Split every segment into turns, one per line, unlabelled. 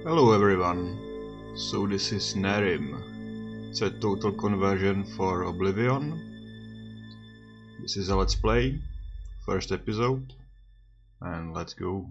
Hello everyone, so this is Nerim. It's a total conversion for Oblivion. This is a let's play, first episode, and let's go.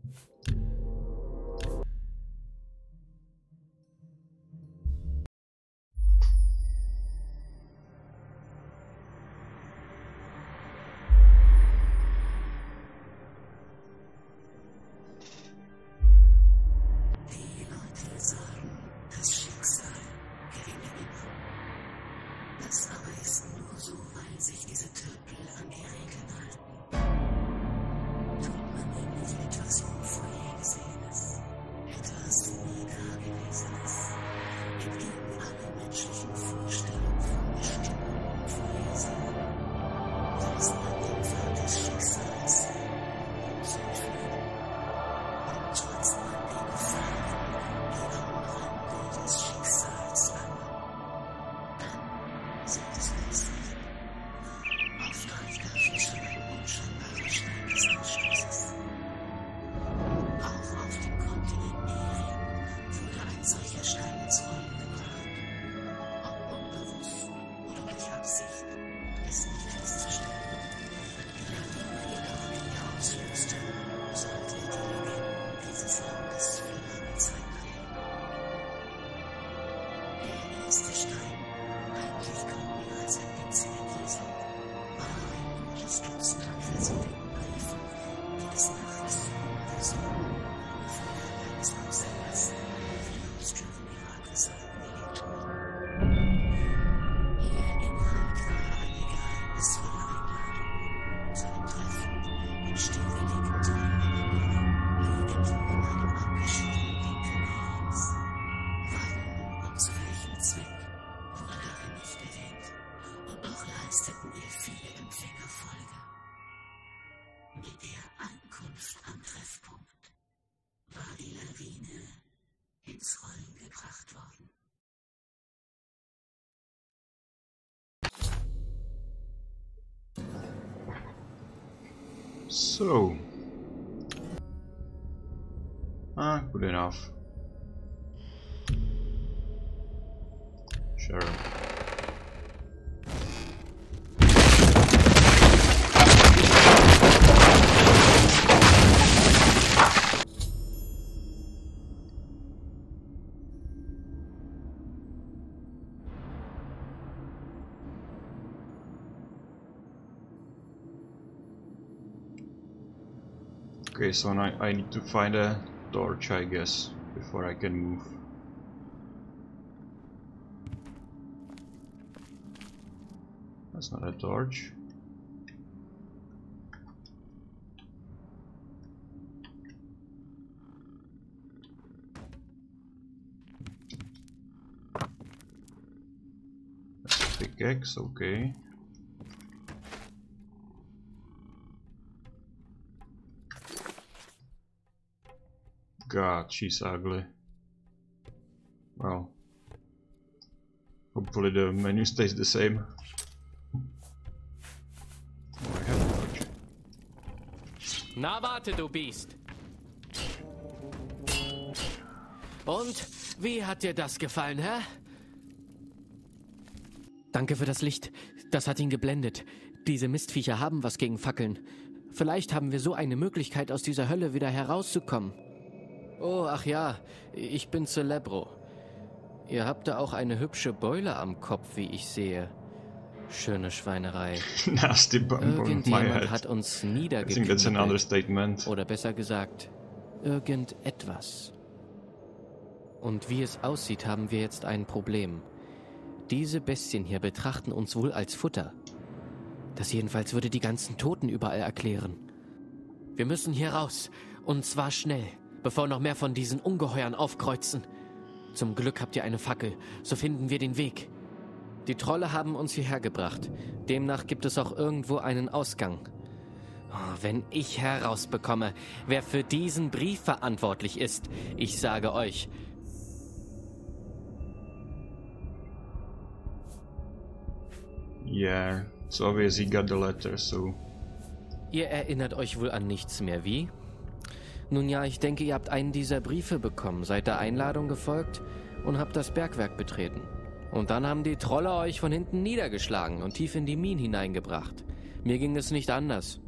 So, good enough. Sure. Okay, so now I need to find a torch, I guess, before I can move. That's not a torch. That's a pickaxe, okay. God, she's ugly. Well, hopefully the menu stays the same. Oh, I have a torch.
Na warte, du Biest! Und, wie hat dir das gefallen, hä? Danke für das Licht. Das hat ihn geblendet. Diese Mistviecher haben was gegen Fackeln. Vielleicht haben wir so eine Möglichkeit, aus dieser Hölle wieder herauszukommen. Oh, ach ja, ich bin Celebro. Ihr habt da auch eine hübsche Beule am Kopf, wie ich sehe. Schöne Schweinerei.
Nasty bumble on my
Irgendjemand
head.
hat uns
I think that's
niedergeknüppelt.
an understatement.
Oder besser gesagt, irgendetwas. Und wie es aussieht, haben wir jetzt ein Problem. Diese Bestien hier betrachten uns wohl als Futter. Das jedenfalls würde die ganzen Toten überall erklären. Wir müssen hier raus. Und zwar schnell, bevor noch mehr von diesen Ungeheuern aufkreuzen. Zum Glück habt ihr eine Fackel, so finden wir den Weg. Die Trolle haben uns hierher gebracht. Demnach gibt es auch irgendwo einen Ausgang. Oh, wenn ich herausbekomme, wer für diesen Brief verantwortlich ist, ich sage euch.
Yeah, it's obvious he got the letter, so...
Ihr erinnert euch wohl an nichts mehr, wie? Nun ja, ich denke, ihr habt einen dieser Briefe bekommen, seid der Einladung gefolgt und habt das Bergwerk betreten. Und dann haben die Trolle euch von hinten niedergeschlagen und tief in die Minen hineingebracht. Mir ging es nicht anders.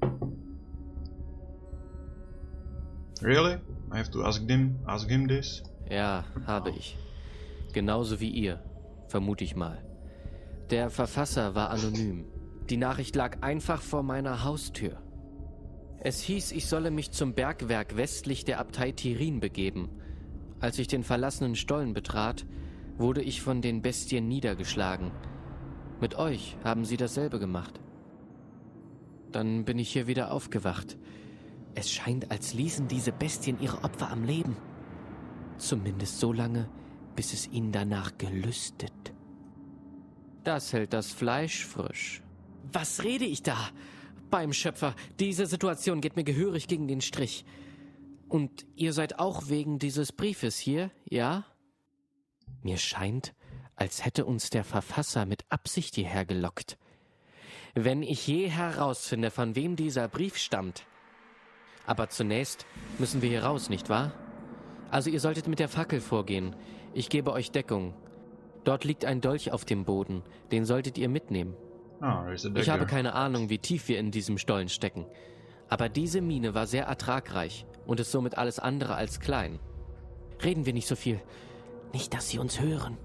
Really? I have to ask him this?
Ja, habe ich. Genauso wie ihr, vermute ich mal. Der Verfasser war anonym. Die Nachricht lag einfach vor meiner Haustür. Es hieß, ich solle mich zum Bergwerk westlich der Abtei Tirin begeben. Als ich den verlassenen Stollen betrat, wurde ich von den Bestien niedergeschlagen. Mit euch haben sie dasselbe gemacht. Dann bin ich hier wieder aufgewacht. Es scheint, als ließen diese Bestien ihre Opfer am Leben. Zumindest so lange, bis es ihnen danach gelüstet. Das hält das Fleisch frisch. Was rede ich da? Beim Schöpfer, diese Situation geht mir gehörig gegen den Strich. Und ihr seid auch wegen dieses Briefes hier, ja? Mir scheint, als hätte uns der Verfasser mit Absicht hierher gelockt. Wenn ich je herausfinde, von wem dieser Brief stammt. Aber zunächst müssen wir hier raus, nicht wahr? Also ihr solltet mit der Fackel vorgehen. Ich gebe euch Deckung. Dort liegt ein Dolch auf dem Boden. Den solltet ihr mitnehmen. Ich habe keine Ahnung, wie tief wir in diesem Stollen stecken. Aber diese Mine war sehr ertragreich und ist somit alles andere als klein. Reden wir nicht so viel. Nicht, dass sie uns hören.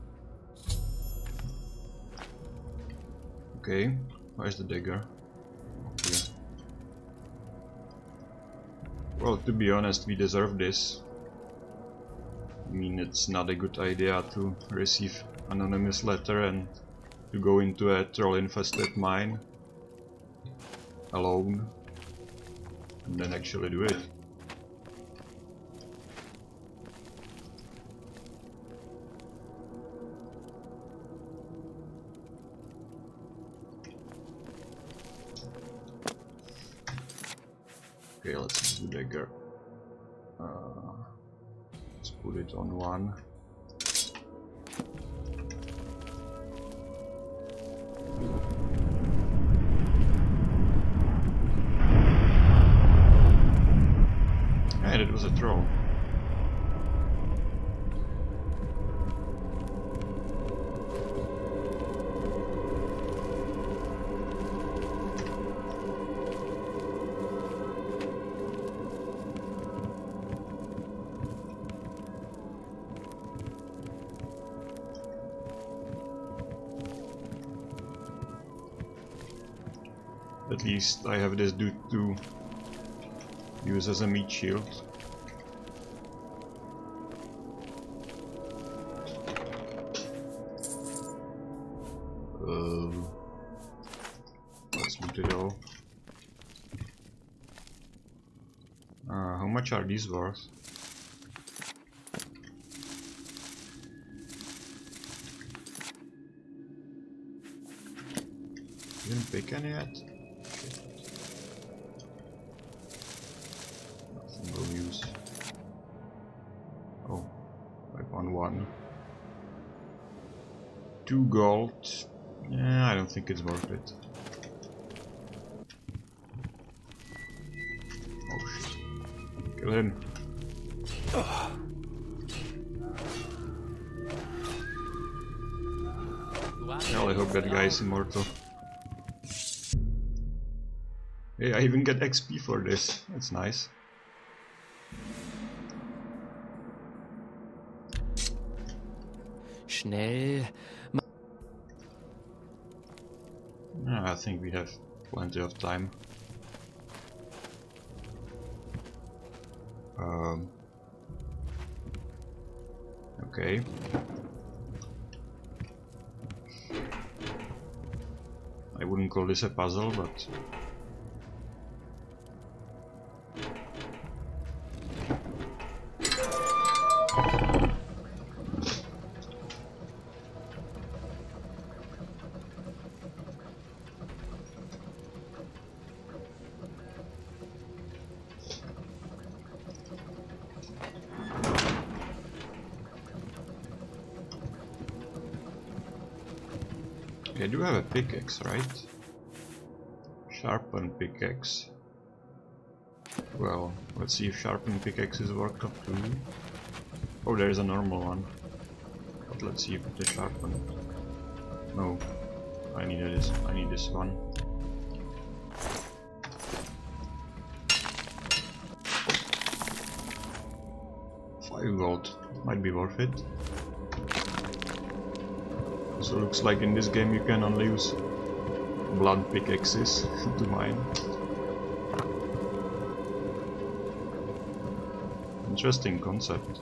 Okay, where's the dagger? Okay. Well, to be honest, we deserve this. I mean, it's not a good idea to receive anonymous letter and to go into a troll-infested mine alone and then actually do it. Okay, let's do dagger. Let's put it on one. And it was a troll. At least I have this dude to use as a meat shield. Let's loot it all. How much are these worth? Didn't pick any yet? Nothing will use. Oh, I found one. 2 gold. Yeah, I don't think it's worth it. Oh shit. Kill him. Well, I hope that guy is immortal. Hey, I even get XP for this. That's nice.
Schnell.
I think we have plenty of time. Okay. I wouldn't call this a puzzle, but I do have a pickaxe, right? Sharpened pickaxe. Well, let's see if sharpened pickaxes work too. Oh, there's a normal one. But let's see if it is sharpened. No, I need this one. $5 might be worth it. So looks like in this game you can only use blunt pickaxes to mine. Interesting concept.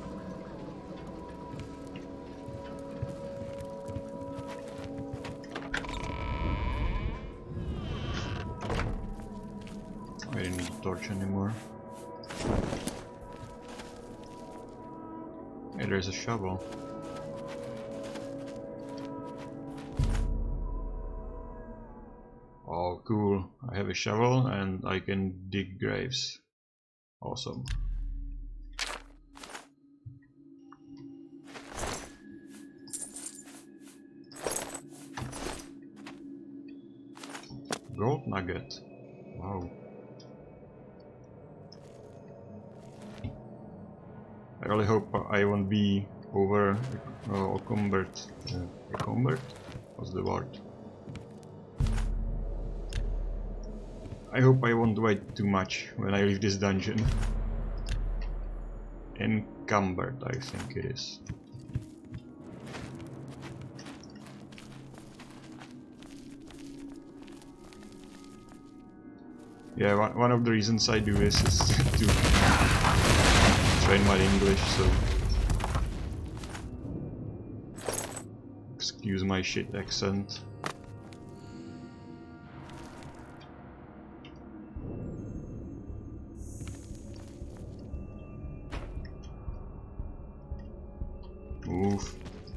I don't need a torch anymore. Hey, there's a shovel. Oh, cool. I have a shovel and I can dig graves. Awesome. Gold nugget. Wow. I really hope I won't be encumbered. Encumbered? What's the word? I hope I won't wait too much when I leave this dungeon. Encumbered, I think it is. Yeah, one of the reasons I do this is to train my English, so excuse my shit accent. Move.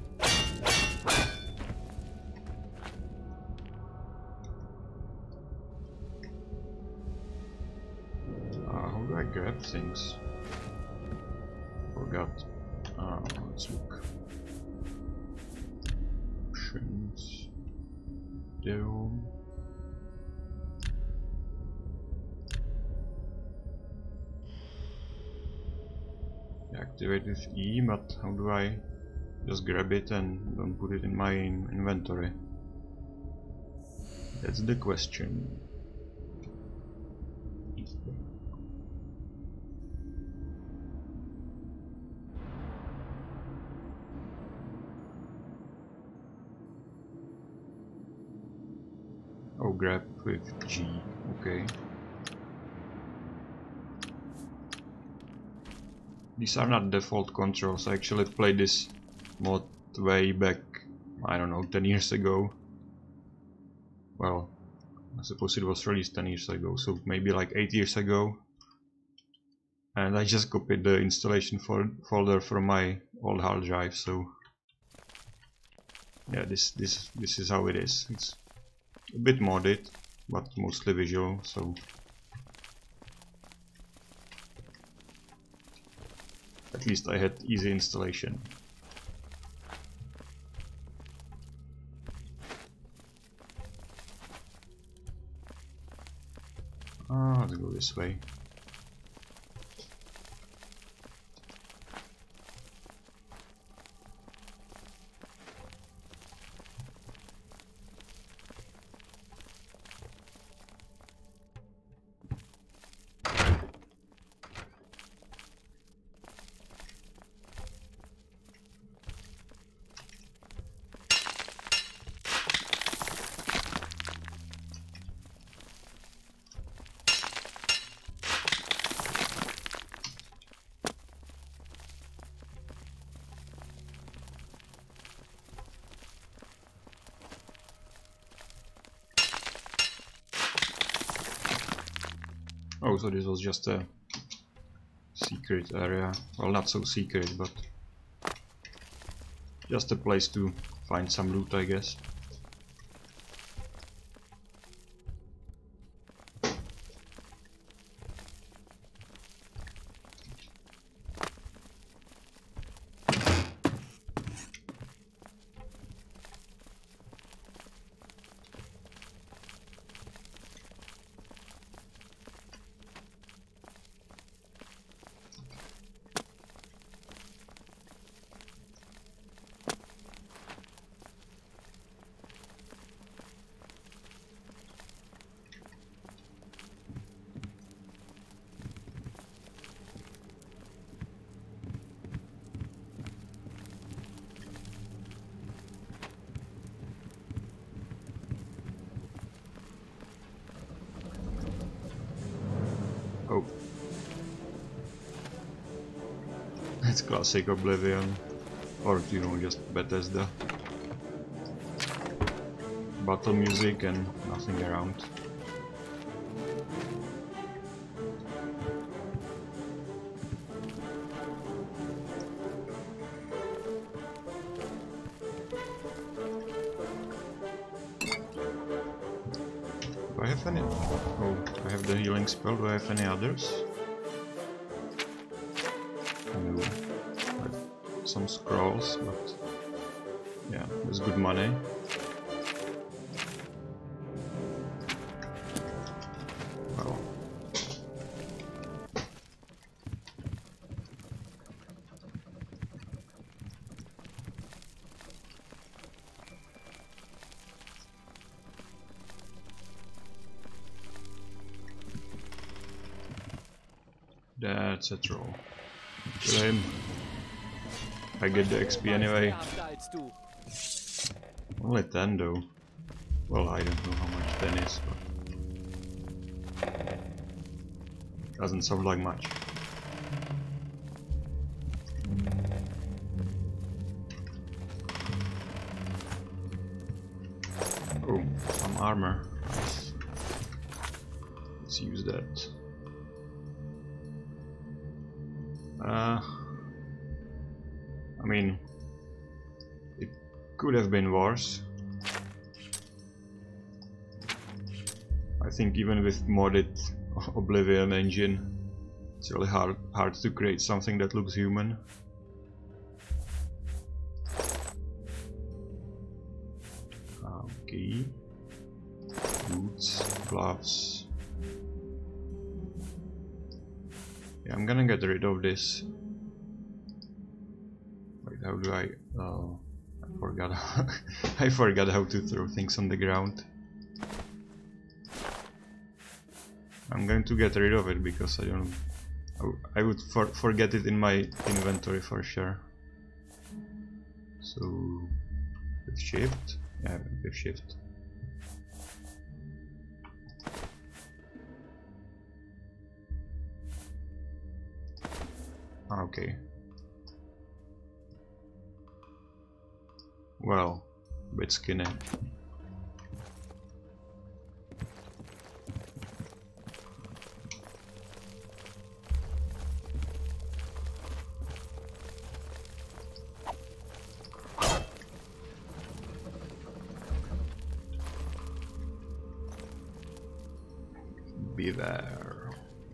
How do I grab things? Forgot. Let's look. Options. Down. Activate with E, but how do I just grab it and don't put it in my inventory? That's the question. Oh, grab with G, okay. These are not default controls. I actually played this mod way back, I don't know, 10 years ago. Well, I suppose it was released 10 years ago, so maybe like 8 years ago. And I just copied the installation folder from my old hard drive, so yeah, this is how it is. It's a bit modded, but mostly visual, so at least I had easy installation. Let's go this way. Oh, so this was just a secret area. Well, not so secret, but just a place to find some loot, I guess. Oh. It's classic Oblivion. Or, you know, just Bethesda. Battle music and nothing around. Do I have any? Oh, I have the healing spell. Do I have any others? No. Some scrolls, but yeah, there's good money. Well. That's a troll. Kill him. I get the XP anyway. Only 10 though. Well, I don't know how much 10 is, but doesn't sound like much. Oh, some armor. Nice. Let's use that. I mean, it could have been worse. I think even with modded Oblivion engine, it's really hard to create something that looks human. Okay. Boots, gloves. Yeah, I'm gonna get rid of this. Wait, how do I? Oh, I forgot. I forgot how to throw things on the ground. I'm going to get rid of it because I don't. I would forget it in my inventory for sure. So with shift, yeah, with shift. Okay. Well, a bit skinny. Be there.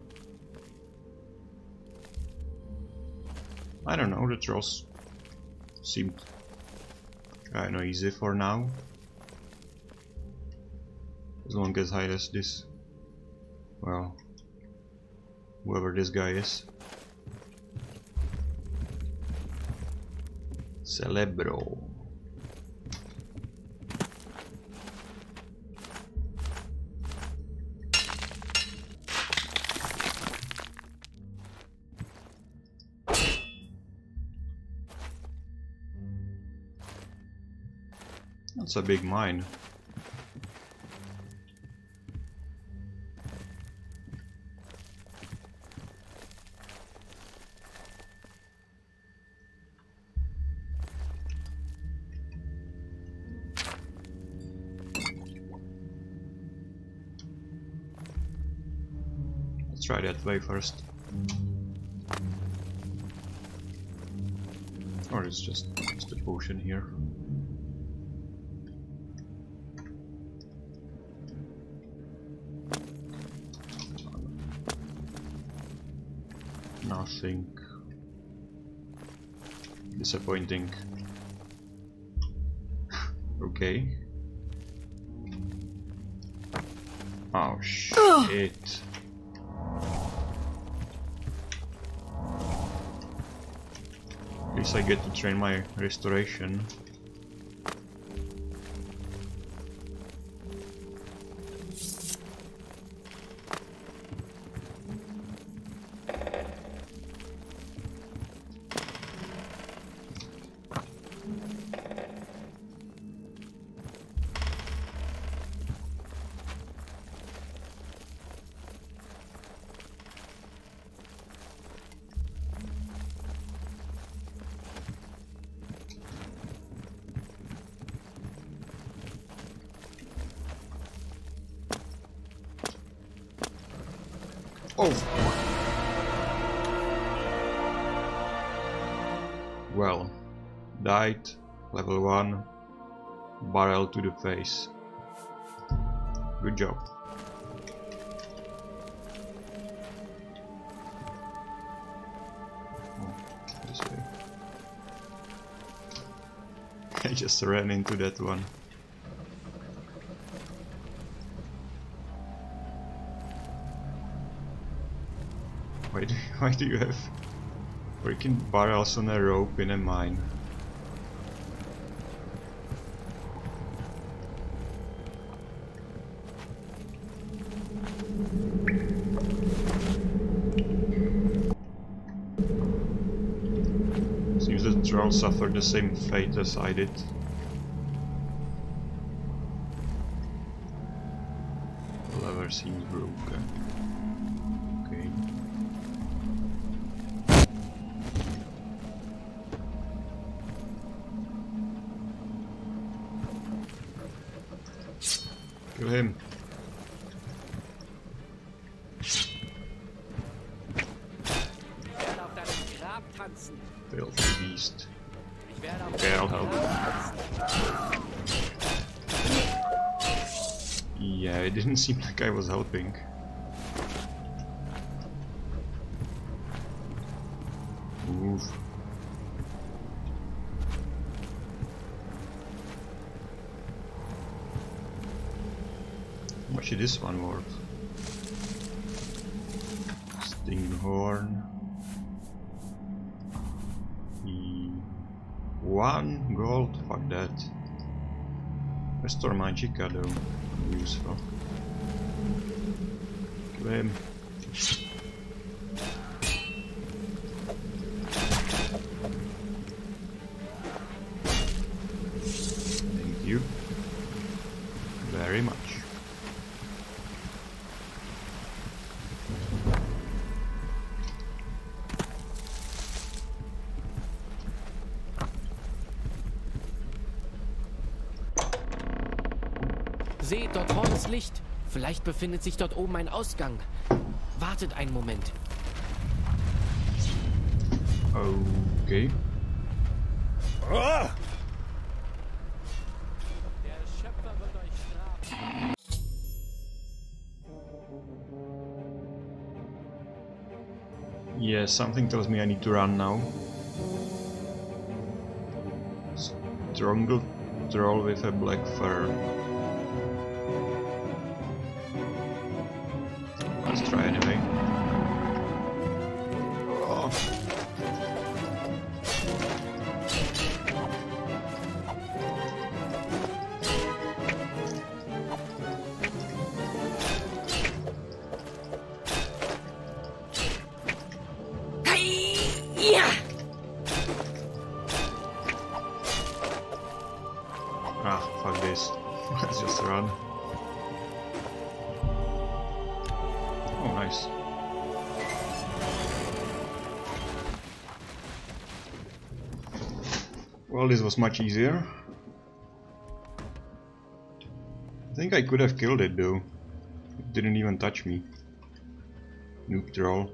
I don't know, the trolls seemed kinda easy for now. As long as I has this, well, whoever this guy is. Celebro. That's a big mine. Let's try that way first. Or it's just a potion here. Nothing. Disappointing. Okay. Oh shit. At least I get to train my restoration. Oh! Well, died, level 1, barrel to the face. Good job. Oh, this way. I just ran into that one. Why do you have freaking barrels on a rope in a mine? Seems the troll suffered the same fate as I did. The lever seems broken. Okay. Kill him. Filthy beast. Okay, I'll help. Yeah, it didn't seem like I was helping. Move. How much is this one worth? Stinghorn. 1 gold? Fuck that. Restore Magica though. Useful. Kill him. Thank you very much.
Seht, dort vorne ist Licht. Vielleicht befindet sich dort oben ein Ausgang. Wartet einen Moment.
Okay.
Der Schöpfer wird euch strafen.
Yeah, something tells me I need to run now. Stronger troll with a black fur. Let's try anyway. Oh. Ah, fuck this. Let's just run. Oh, nice. Well, this was much easier. I think I could have killed it though. It didn't even touch me. Noob troll.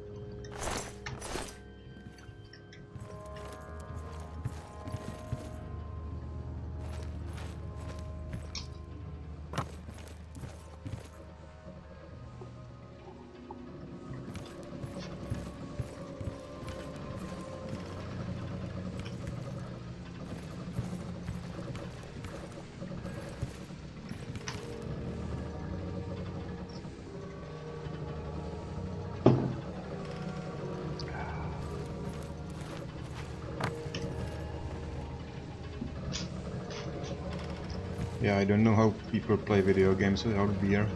Yeah, I don't know how people play video games without beer.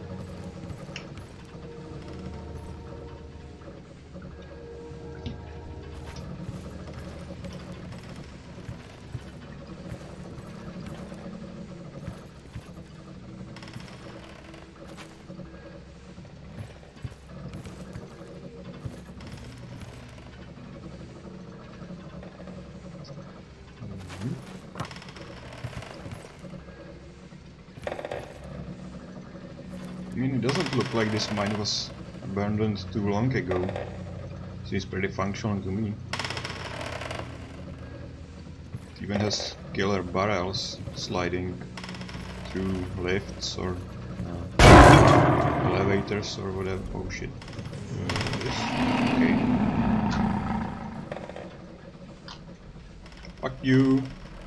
I mean, it doesn't look like this mine was abandoned too long ago. Seems pretty functional to me. It even has killer barrels sliding through lifts or elevators or whatever. Oh shit. This? Okay. Fuck you.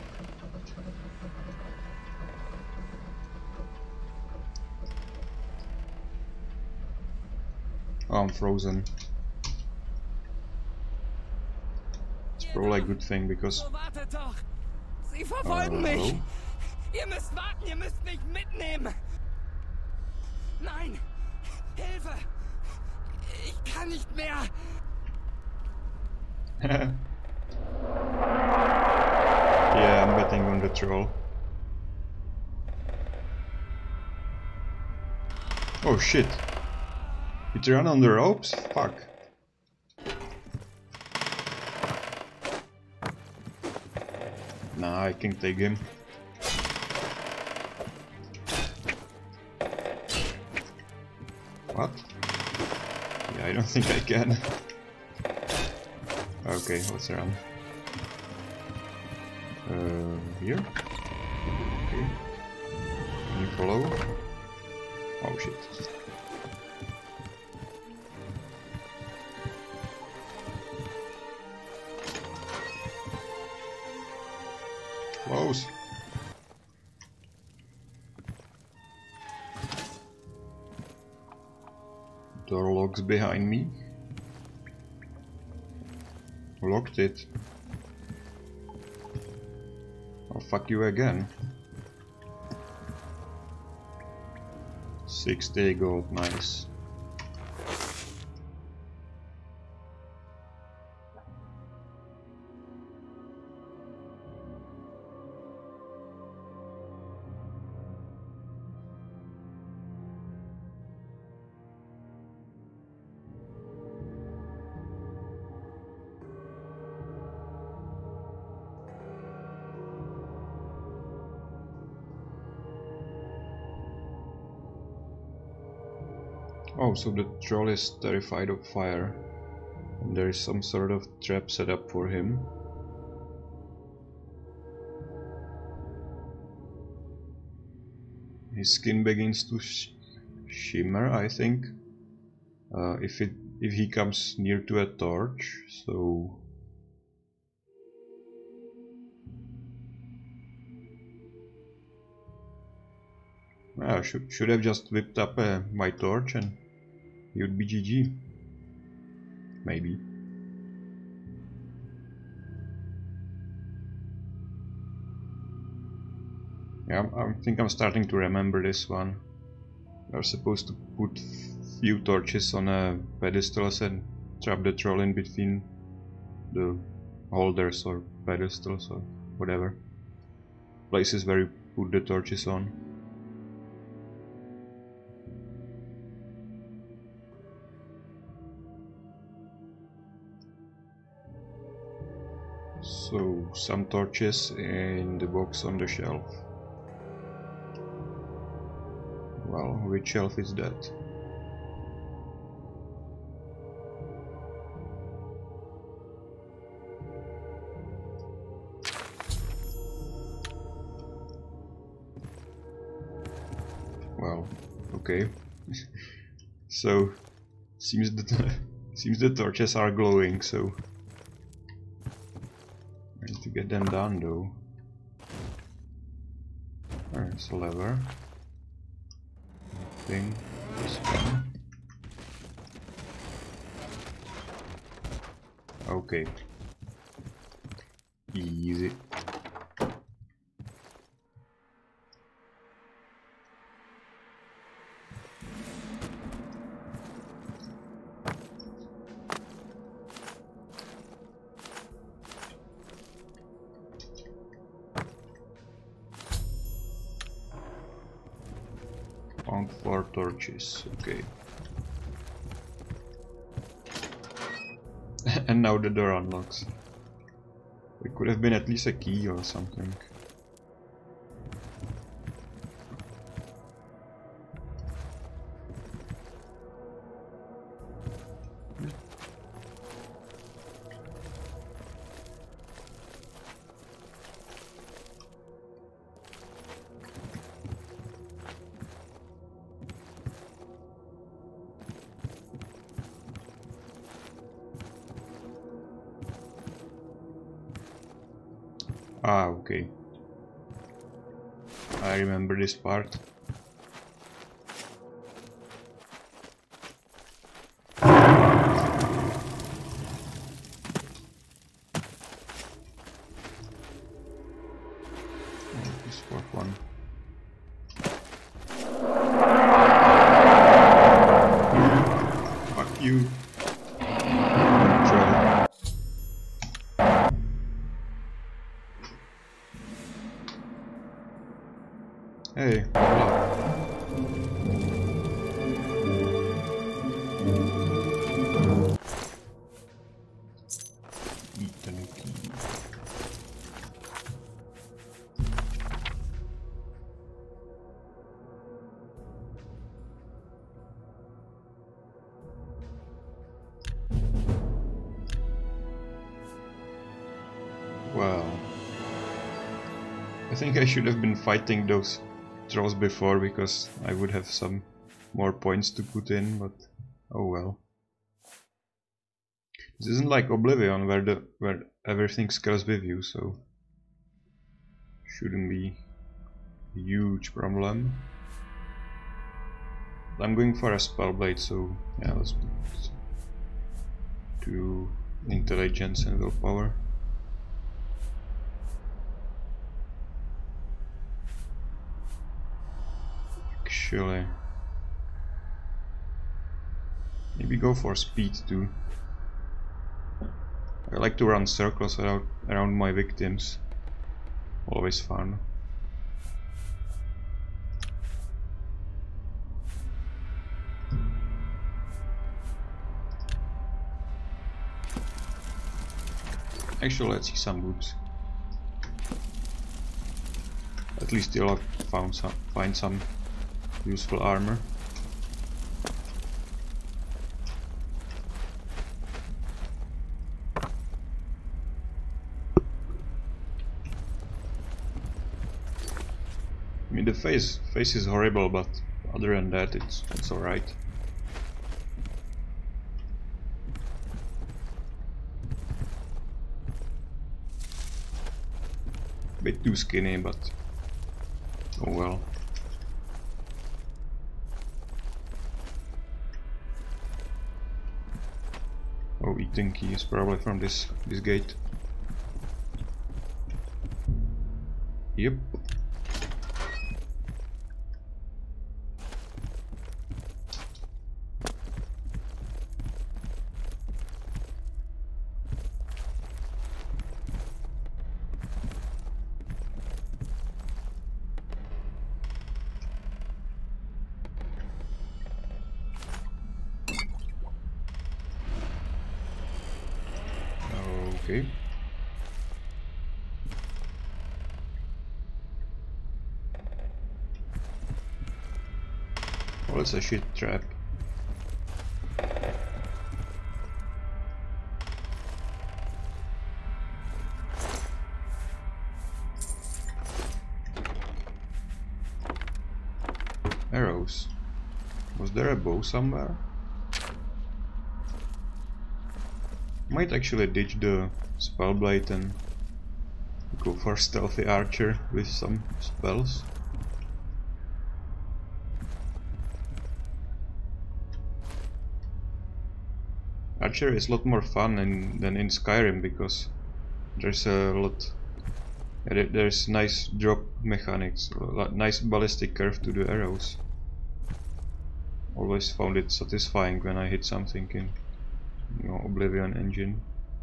Oh, I'm frozen. It's probably a good thing because...
Wartet doch! Sie verfolgen mich!
Hello?
Ihr müsst warten, ihr müsst mich mitnehmen! Nein! Hilfe! Ich kann nicht mehr!
Yeah, I'm betting on the troll. Oh shit! It ran on the ropes? Fuck. Nah, I can't take him. What? Yeah, I don't think I can. Okay, let's run. Here? Okay. Can you follow? Oh shit. Close. Door locks behind me. Locked it. Oh, fuck you again. 60 gold, nice. Oh, so the troll is terrified of fire, and there is some sort of trap set up for him. His skin begins to shimmer, I think, if he comes near to a torch. So I should have just whipped up my torch and he would be GG. Maybe. Yeah, I think I'm starting to remember this one. You're supposed to put few torches on a pedestals and trap the troll in between the holders or pedestals or whatever. Places where you put the torches on. So, some torches in the box on the shelf. Well, which shelf is that? Well, okay. So, seems the torches are glowing, so I need to get them done though. There's a lever. Thing. This one. Okay. Easy. Found 4 torches, okay. And now the door unlocks. There could have been at least a key or something. Ah, okay. I remember this part. This fourth one. Fuck you. Troll. Hey, wow. I think I should have been fighting those trolls before, because I would have some more points to put in, but oh well. This isn't like Oblivion where everything scales with you, so shouldn't be a huge problem. I'm going for a Spellblade, so yeah, let's put 2 intelligence and willpower. Actually, maybe go for speed too. I like to run circles around my victims. Always fun. Actually, let's see some boots. At least you'll find some useful armor. I mean, the face is horrible, but other than that, it's alright. Bit too skinny, but oh well. Oh, eating key is probably from this gate. Yep. Okay. Well, it's a shit trap. Arrows. Was there a bow somewhere? Might actually ditch the Spellblade and go for Stealthy Archer with some spells. Archer is a lot more fun than in Skyrim, because there's a lot. There's nice drop mechanics, nice ballistic curve to the arrows. Always found it satisfying when I hit something in Oblivion engine.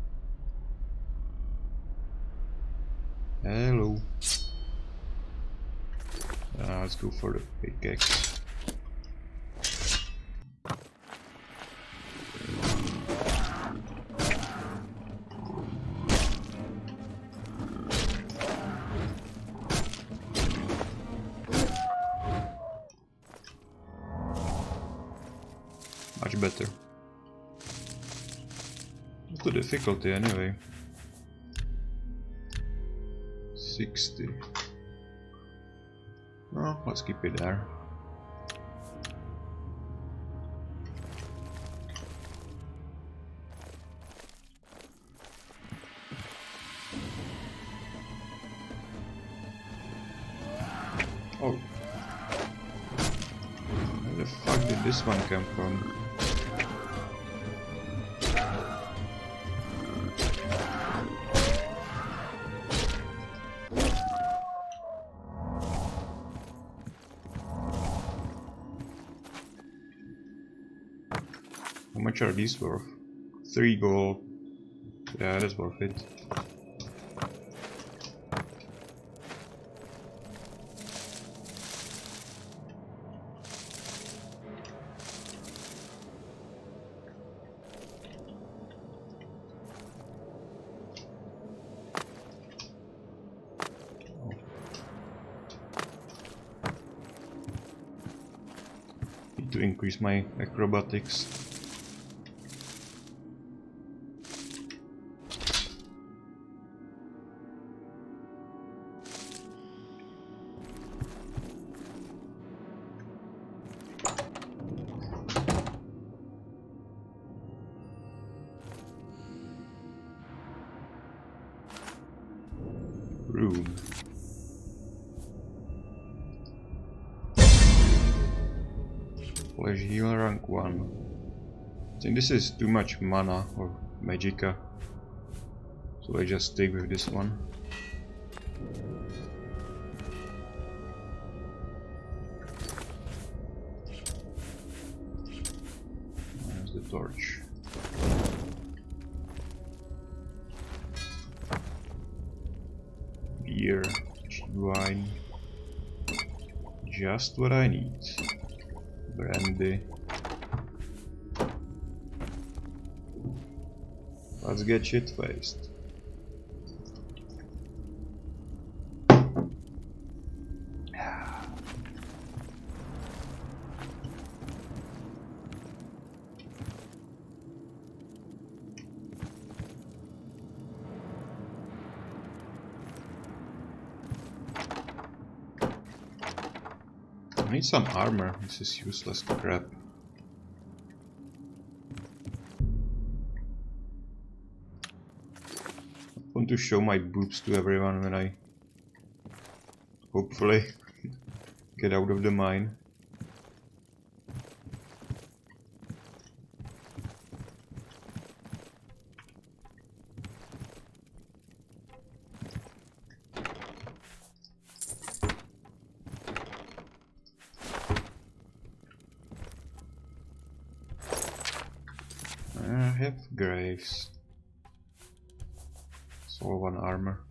Hello. Let's go for the pickaxe. Much better. What's the difficulty anyway? 60. Oh, let's keep it there. this one come from? How much are these worth? 3 gold. Yeah, that's worth it. Need to increase my acrobatics. Room. Flesh heal rank 1. I think this is too much mana or magicka, so I just stick with this one. There's the torch. Beer, wine, just what I need. Brandy. Let's get shit faced. I need some armor, this is useless crap. I want to show my boobs to everyone when I hopefully get out of the mine. I have graves. It's all 1 armor.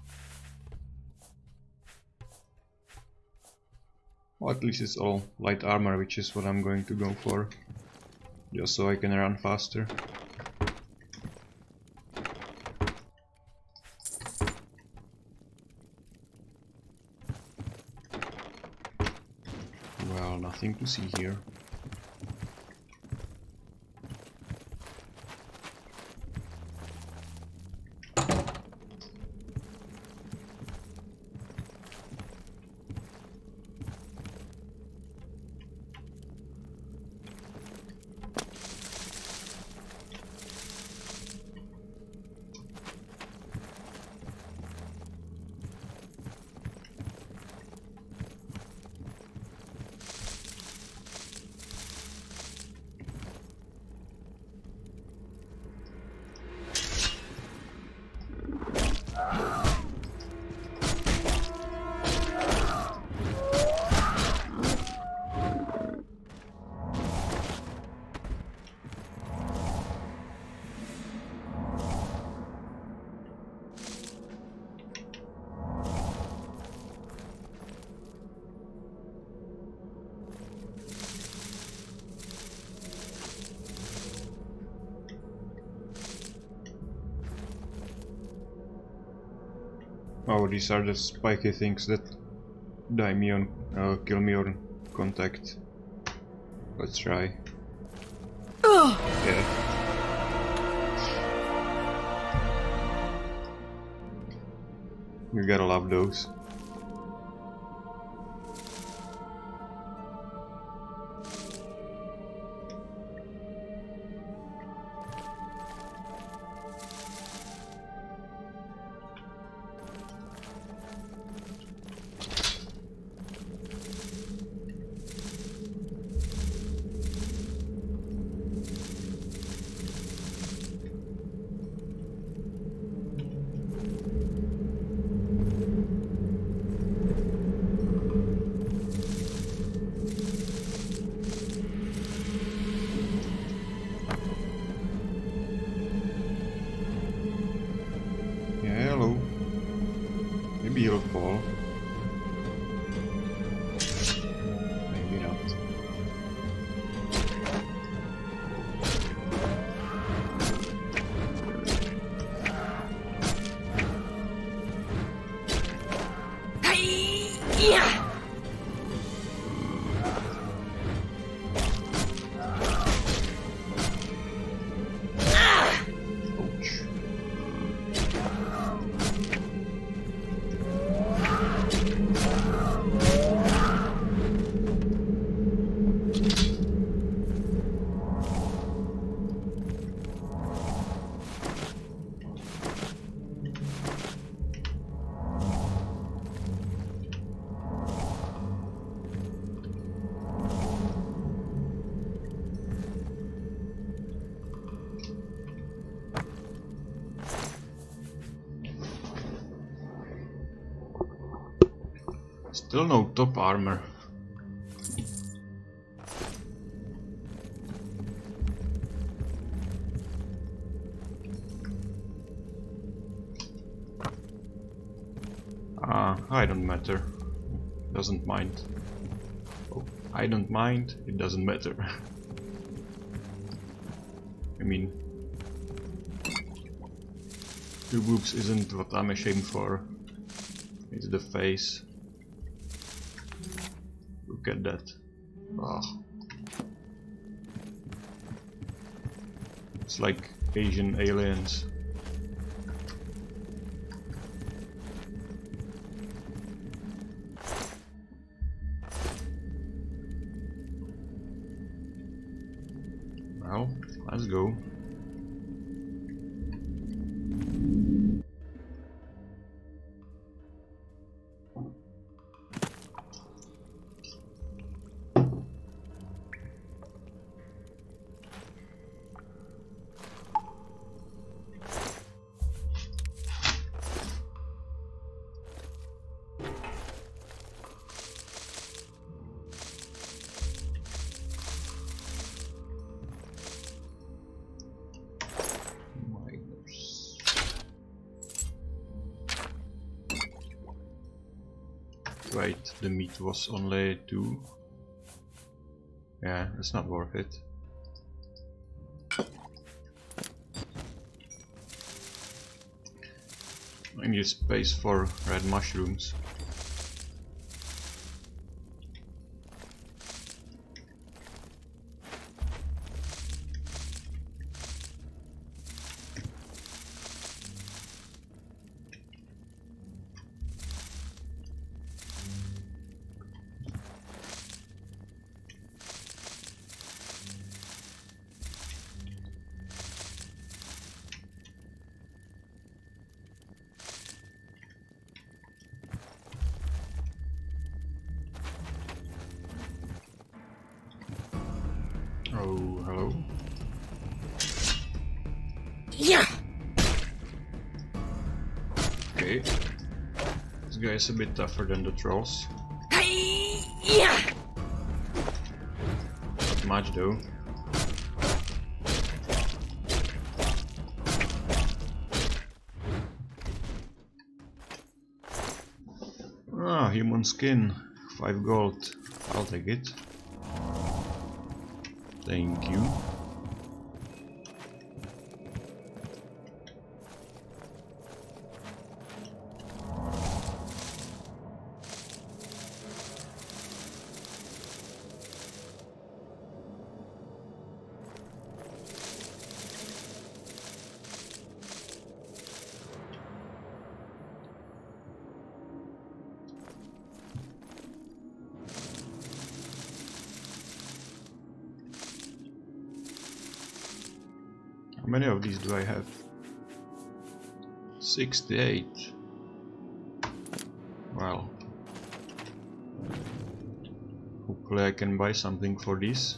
Well, at least it's all light armor, which is what I'm going to go for. Just so I can run faster. Well, nothing to see here. Oh, these are the spiky things that die me on, kill me on contact. Let's try. Yeah. You gotta love those. ball. Maybe not. Ouch. Still no top armor. I don't matter. Doesn't mind. Oh, I don't mind. It doesn't matter. I mean, 2 boobs isn't what I'm ashamed for. It's the face. Look at that. Oh. It's like Asian aliens. Well, let's go. Wait, the meat was only 2. Yeah, it's not worth it. I need space for red mushrooms. Oh, hello.
Yeah.
Okay. This guy is a bit tougher than the trolls.
Yeah.
Not much though. Ah, human skin. 5 gold. I'll take it. Thank you. How many of these do I have? 68. Well, hopefully I can buy something for this.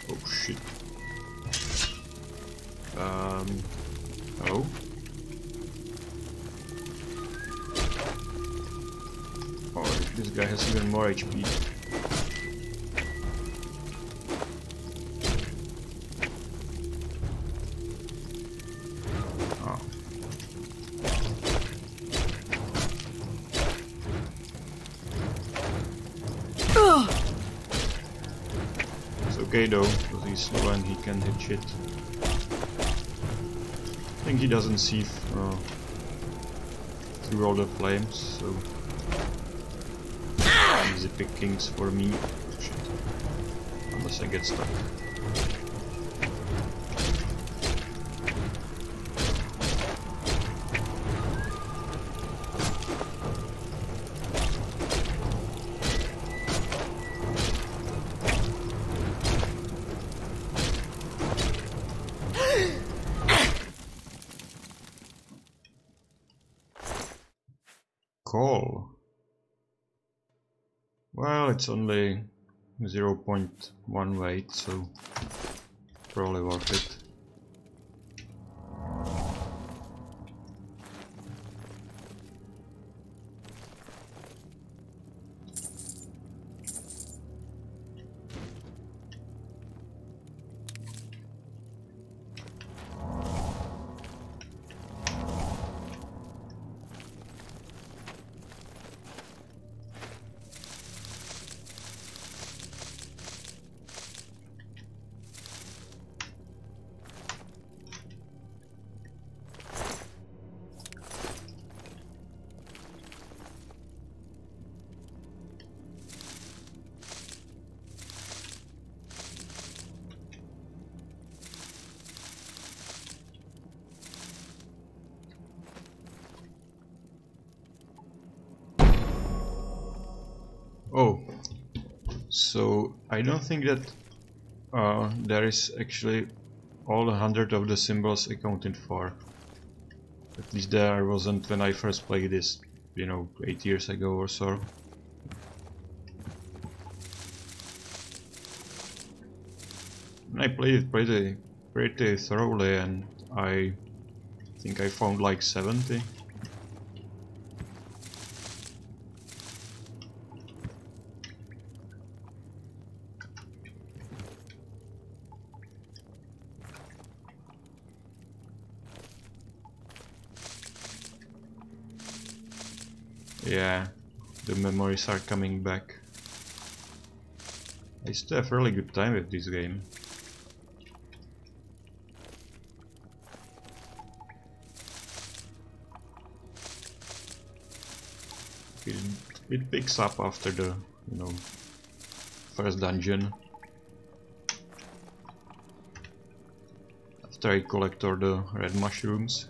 Oh shit. Oh. Oh, this guy has even more HP. Oh. It's okay though, because he's slow and he can hit shit. I think he doesn't see through all the flames, so easy pickings for me. Shit. Unless I get stuck. Call. Well, it's only 0.1 weight, so probably worth it. Oh, so I don't think that there is actually all 100 of the symbols accounted for. At least there wasn't when I first played this, you know, 8 years ago or so. I played it pretty thoroughly, and I think I found like 70. Yeah, the memories are coming back. I still have a really good time with this game. It picks up after the, you know, first dungeon. After I collect all the red mushrooms.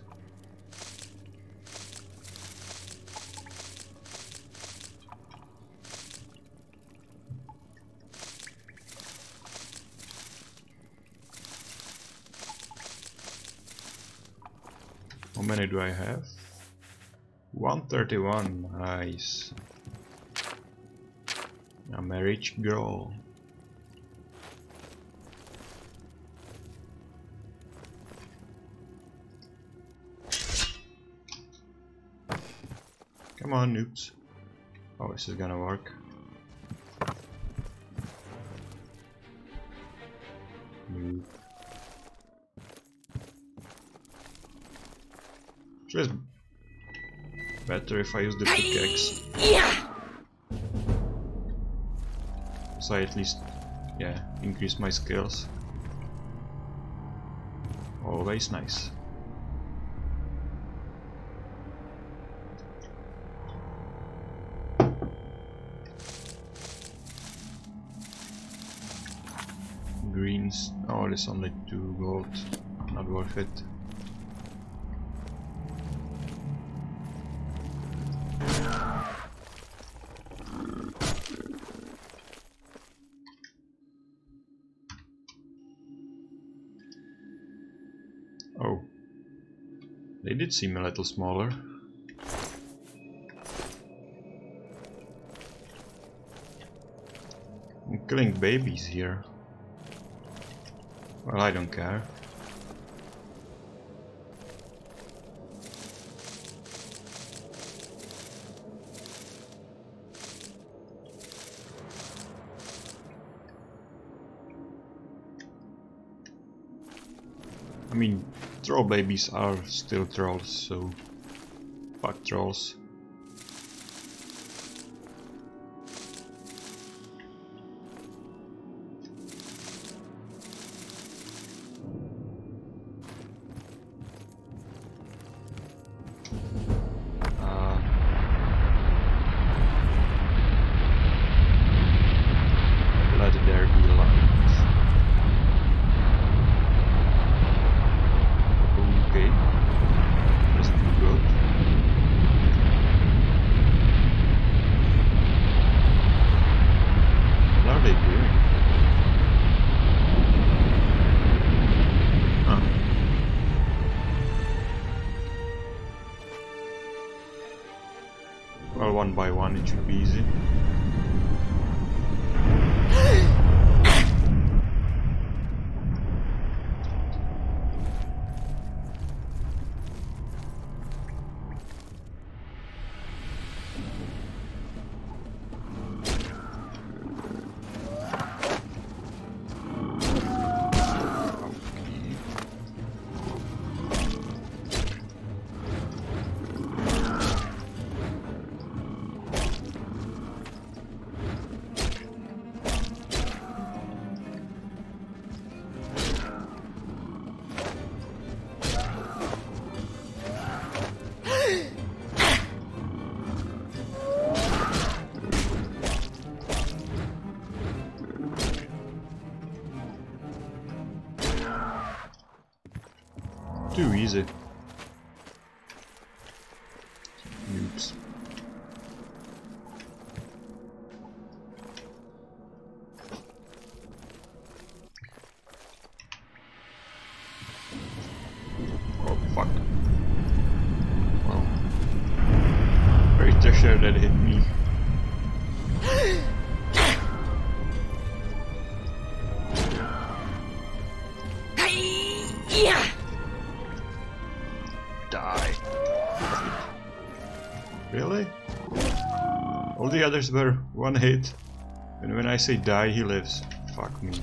How many do I have? 131, nice. I'm a rich girl. Come on, noobs. Oh, this is gonna work. Noob. Just better if I use the pickaxe. So I at least, yeah, increase my skills. Always nice. Greens. Oh, there's only 2 gold. Not worth it. Oh, they did seem a little smaller. I'm killing babies here. Well, I don't care. I mean, troll babies are still trolls, so fuck trolls. Let there be light. Okay, that's pretty good. What are they doing? Huh. Well, one by one it should be easy. Too easy. Oops. Oh fuck. Well, pretty sure that hit me. Die. Really? All the others were one hit. And when I say die, he lives. Fuck me.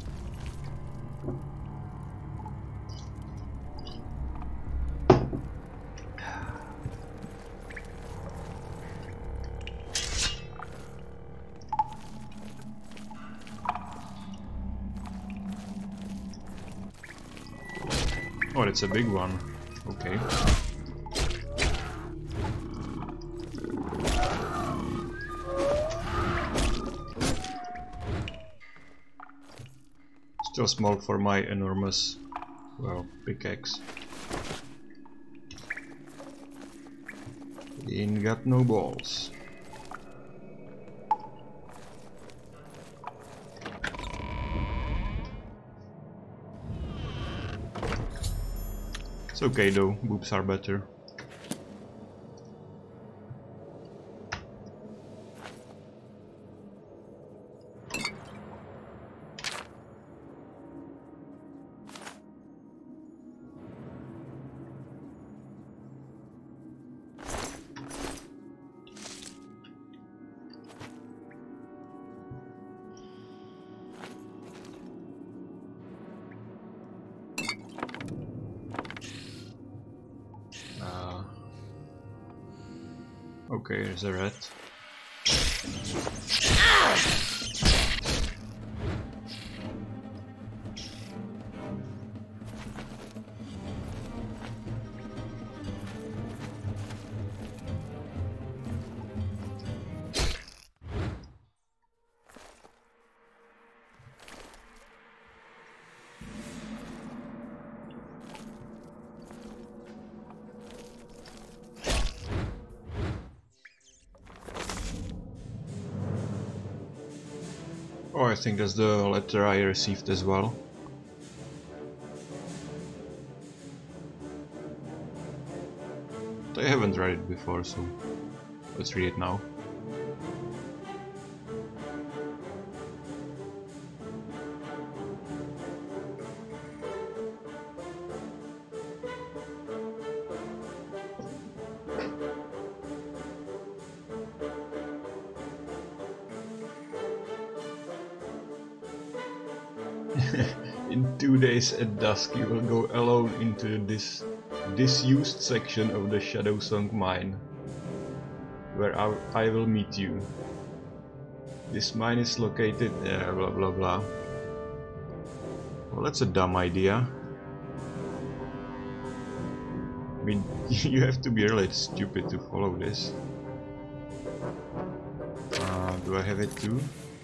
Oh, it's a big one. Okay. Still small for my enormous, well, pickaxe. Ain't got no balls. It's okay though, boobs are better. Okay, there's a rat. Oh, I think that's the letter I received as well. I haven't read it before, so let's read it now. In 2 days at dusk you will go alone into this disused section of the Shadowsong mine, where I will meet you. This mine is located there, blah blah blah. Well, that's a dumb idea. I mean, you have to be really stupid to follow this. Do I have it too?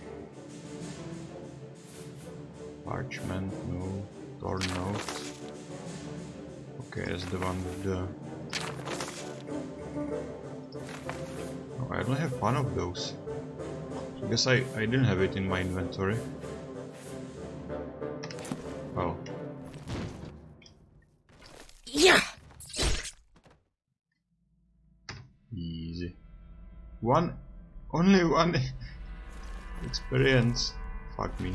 Parchment, no. Torn note. Okay, that's the one with the... Oh, I don't have one of those. I guess I didn't have it in my inventory. Well.
Yeah.
Easy. Only one experience. Fuck me.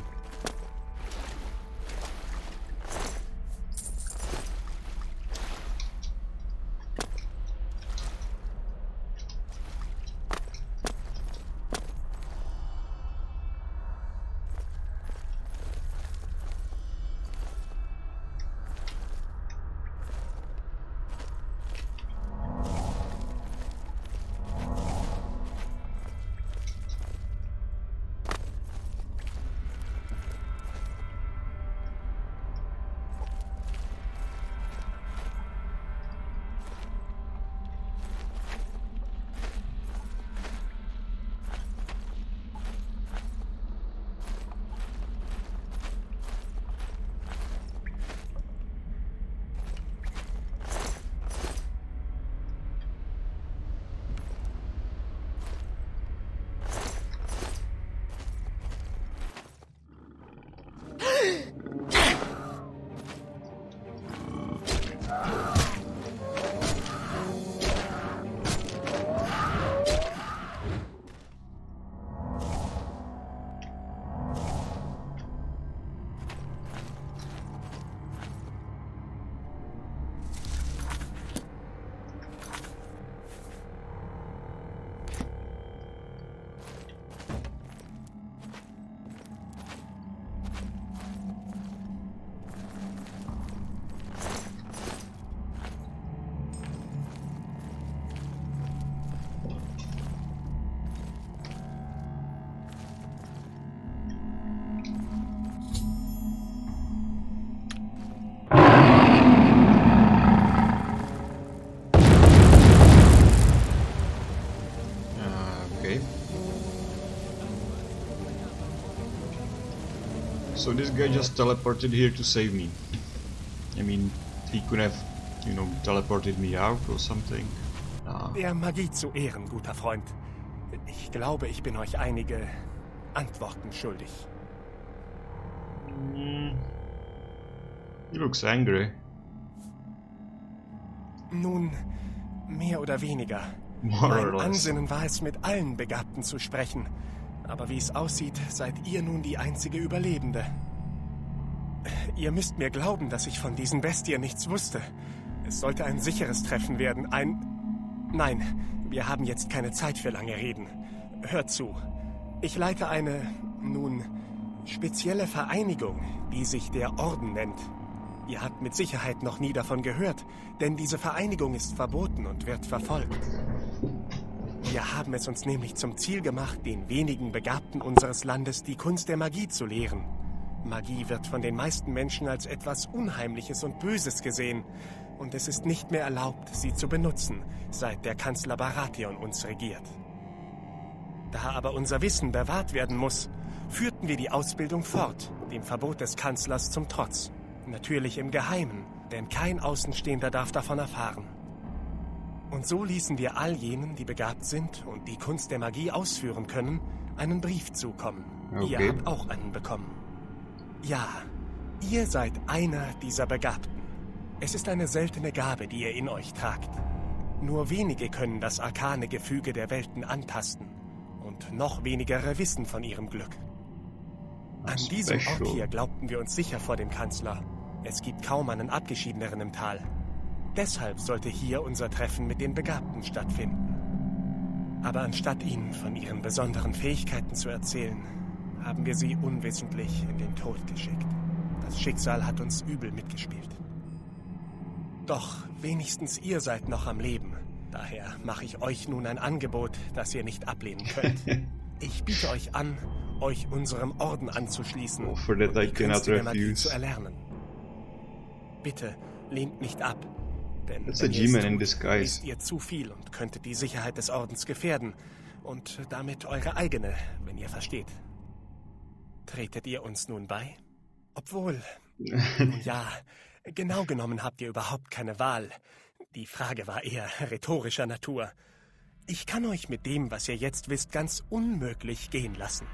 So this guy just teleported here to save me. I mean, he could have, you know, teleported me out or something.
Der Magie zu Ehren, guter Freund. Ich glaube, ich bin euch einige Antworten schuldig.
He looks angry.
Nun, mehr oder weniger.
More or
Mein
less.
Ansinnen war es, mit allen Begabten zu sprechen. Aber wie es aussieht, seid ihr nun die einzige Überlebende. Ihr müsst mir glauben, dass ich von diesen Bestien nichts wusste. Es sollte ein sicheres Treffen werden, Nein, wir haben jetzt keine Zeit für lange Reden. Hört zu. Ich leite eine, nun, spezielle Vereinigung, die sich der Orden nennt. Ihr habt mit Sicherheit noch nie davon gehört, denn diese Vereinigung ist verboten und wird verfolgt. Wir haben es uns nämlich zum Ziel gemacht, den wenigen Begabten unseres Landes die Kunst der Magie zu lehren. Magie wird von den meisten Menschen als etwas Unheimliches und Böses gesehen. Und es ist nicht mehr erlaubt, sie zu benutzen, seit der Kanzler Baratheon uns regiert. Da aber unser Wissen bewahrt werden muss, führten wir die Ausbildung fort, dem Verbot des Kanzlers zum Trotz. Natürlich im Geheimen, denn kein Außenstehender darf davon erfahren. Und so ließen wir all jenen, die begabt sind und die Kunst der Magie ausführen können, einen Brief zukommen.
Okay.
Ihr habt auch einen bekommen. Ja, ihr seid einer dieser Begabten. Es ist eine seltene Gabe, die ihr in euch tragt. Nur wenige können das arkane Gefüge der Welten antasten und noch wenigere wissen von ihrem Glück. An diesem Ort hier glaubten wir uns sicher vor dem Kanzler. Es gibt kaum einen Abgeschiedeneren im Tal. Deshalb sollte hier unser Treffen mit den Begabten stattfinden. Aber anstatt ihnen von ihren besonderen Fähigkeiten zu erzählen, haben wir sie unwissentlich in den Tod geschickt. Das Schicksal hat uns übel mitgespielt. Doch wenigstens ihr seid noch am Leben. Daher mache ich euch nun ein Angebot, das ihr nicht ablehnen könnt. Ich biete euch an, euch unserem Orden anzuschließen und die Künste der Magie zu erlernen. Bitte lehnt nicht ab, denn wenn ihr es tut, wisst ihr zu viel und könntet die Sicherheit des Ordens gefährden und damit eure eigene, wenn ihr versteht. Tretet ihr uns nun bei? Obwohl, nun ja, genau genommen habt ihr überhaupt keine Wahl. Die Frage war eher rhetorischer Natur. Ich kann euch mit dem, was ihr jetzt wisst, ganz unmöglich gehen lassen.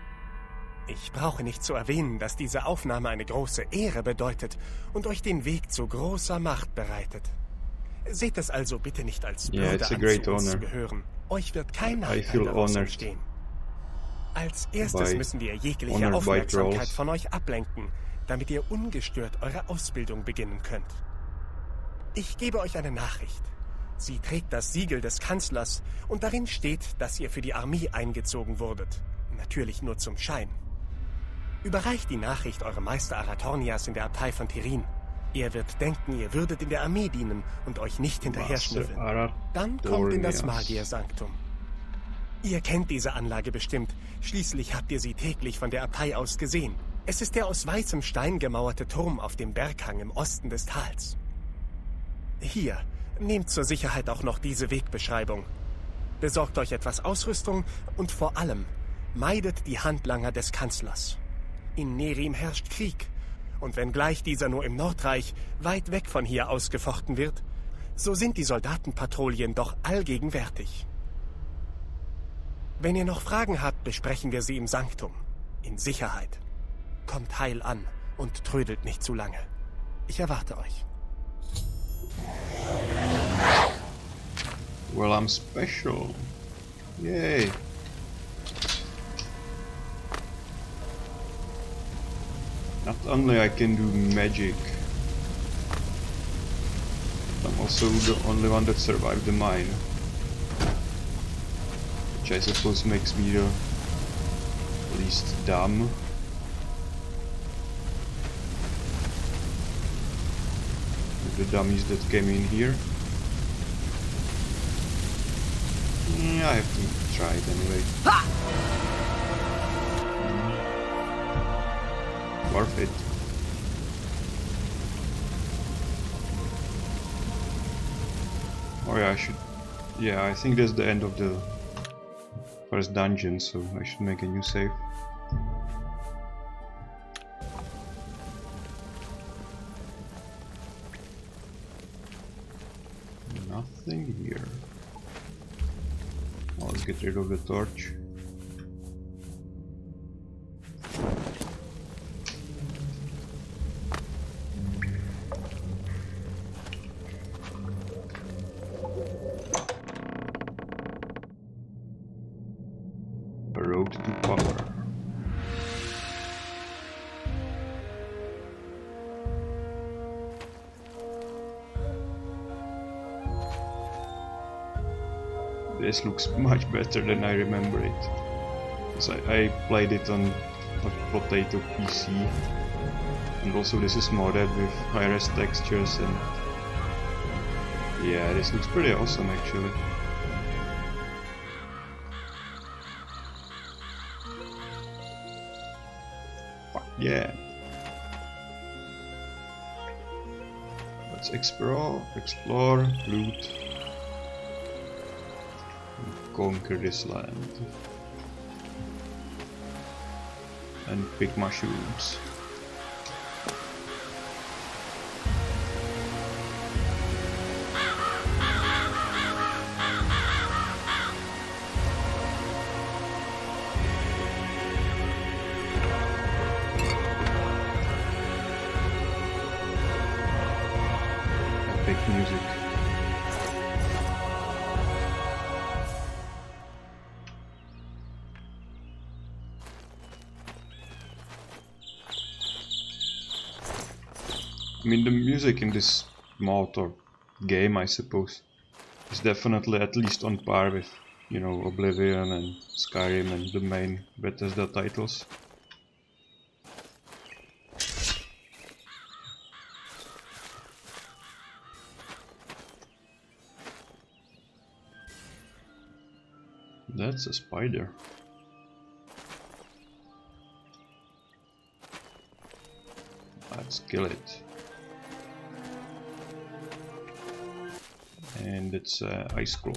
Ich brauche nicht zu erwähnen, dass diese Aufnahme eine große Ehre bedeutet und euch den Weg zu großer Macht bereitet. Seht es also bitte nicht als Bürde an, zu uns zu gehören. Euch wird kein Nachteil daraus entstehen. Als erstes müssen wir jegliche Aufmerksamkeit von euch ablenken, damit ihr ungestört eure Ausbildung beginnen könnt. Ich gebe euch eine Nachricht. Sie trägt das Siegel des Kanzlers und darin steht, dass ihr für die Armee eingezogen wurdet. Natürlich nur zum Schein. Überreicht die Nachricht eurem Meister Aratornias in der Abtei von Tirin. Er wird denken, ihr würdet in der Armee dienen und euch nicht hinterher schnüffeln. Dann kommt in das Magiersanktum. Ihr kennt diese Anlage bestimmt. Schließlich habt ihr sie täglich von der Abtei aus gesehen. Es ist der aus weißem Stein gemauerte Turm auf dem Berghang im Osten des Tals. Hier, nehmt zur Sicherheit auch noch diese Wegbeschreibung. Besorgt euch etwas Ausrüstung und vor allem meidet die Handlanger des Kanzlers. In Nerim herrscht Krieg. Und wenngleich dieser nur im Nordreich, weit weg von hier ausgefochten wird, so sind die Soldatenpatrouillen doch allgegenwärtig. Wenn ihr noch Fragen habt, besprechen wir sie im Sanktum. In Sicherheit. Kommt heil an und trödelt nicht zu lange. Ich erwarte euch.
Well, I'm special. Yay. Not only I can do magic, I'm also the only one that survived the mine. Which I suppose makes me the least dumb. The dummies that came in here. I have to try it anyway. Worth it. Oh yeah, I should... Yeah, I think that's the end of the first dungeon, so I should make a new save. Nothing here. Well, let's get rid of the torch. A road to power. This looks much better than I remember it. Because I played it on a potato PC. And also this is modded with high-res textures and... Yeah, this looks pretty awesome actually. Fuck yeah! Let's explore, loot. Conquer this land and pick mushrooms. Epic music. I mean, the music in this mod or game, I suppose, is definitely at least on par with, you know, Oblivion and Skyrim and the main Bethesda titles. That's a spider. Let's kill it. And it's Ice Claw.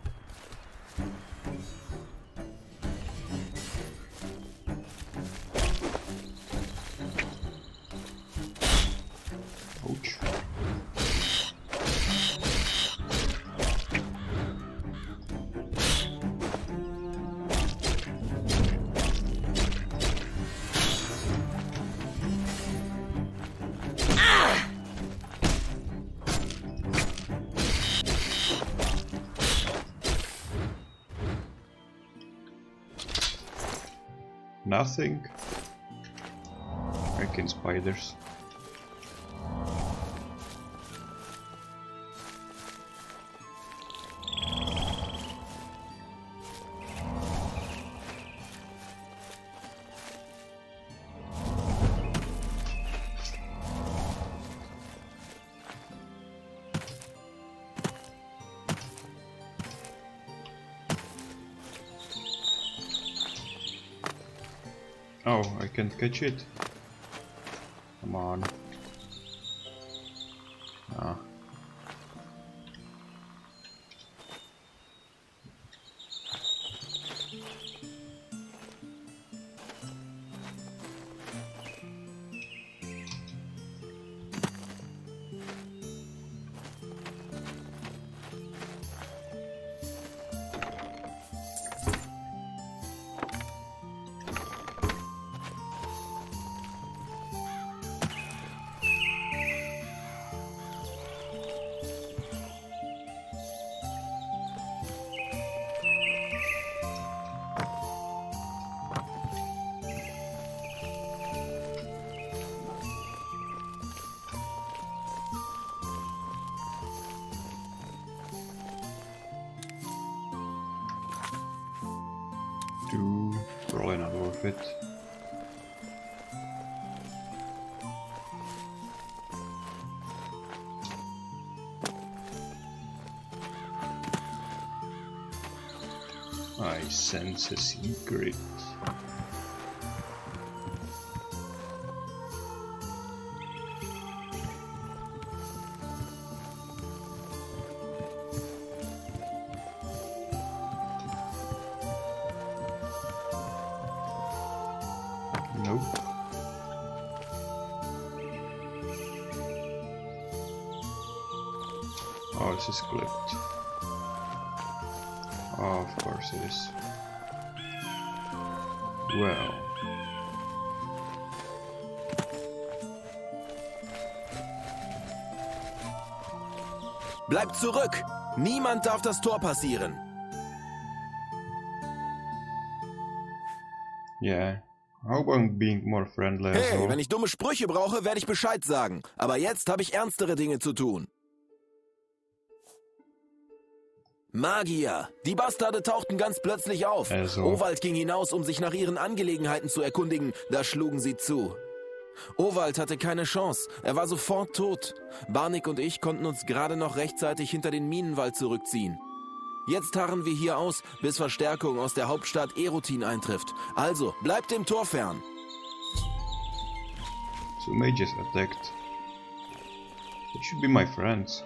Ouch. Nothing. Freaking spiders. Oh, I can't catch it. Come on. Ah. Probably not worth it. I sense a secret. Nope. Oh, this is clipped. Oh, of course it is. Well.
Bleibt zurück! Niemand darf das Tor passieren!
Yeah. How about being more friendly as
Hey,
well?
wenn ich dumme Sprüche brauche, werde ich Bescheid sagen. Aber jetzt habe ich ernstere Dinge zu tun. Magier! Die Bastarde tauchten ganz plötzlich auf.
Also.
Owald ging hinaus, um sich nach ihren Angelegenheiten zu erkundigen. Da schlugen sie zu. Owald hatte keine Chance. Er war sofort tot. Barnik und ich konnten uns gerade noch rechtzeitig hinter den Minenwald zurückziehen. Jetzt harren wir hier aus, bis Verstärkung aus der Hauptstadt Erotin eintrifft. Also, bleibt dem Tor fern.
So mages attacked. They should be my friends.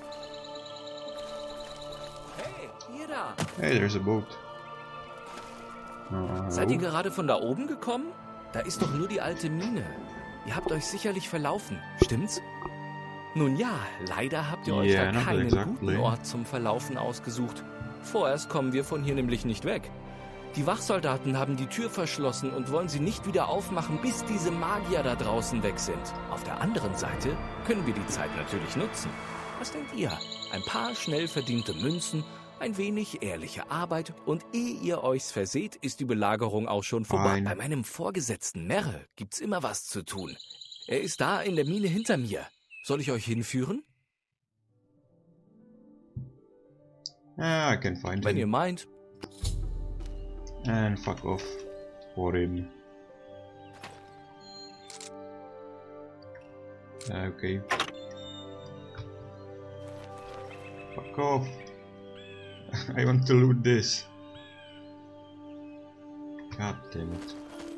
Hey, ihr da!
Hey, there's a boat.
Seid ihr gerade von da oben gekommen? Da ist doch nur die alte Mine. Ihr habt euch sicherlich verlaufen, stimmt's? Nun ja, leider habt ihr euch
Yeah,
da
not
keinen
exactly.
guten Ort zum Verlaufen ausgesucht. Vorerst kommen wir von hier nämlich nicht weg. Die Wachsoldaten haben die Tür verschlossen und wollen sie nicht wieder aufmachen, bis diese Magier da draußen weg sind. Auf der anderen Seite können wir die Zeit natürlich nutzen. Was denkt ihr? Ein paar schnell verdiente Münzen, ein wenig ehrliche Arbeit und ehe ihr euch's verseht, ist die Belagerung auch schon vorbei.
Nein.
Bei meinem Vorgesetzten Merre gibt's immer was zu tun. Er ist da in der Mine hinter mir. Soll ich euch hinführen?
Ah, I can find
Wenn ihr
him.
meint.
And fuck off for him. Okay. Fuck off. I want to loot this. God damn it.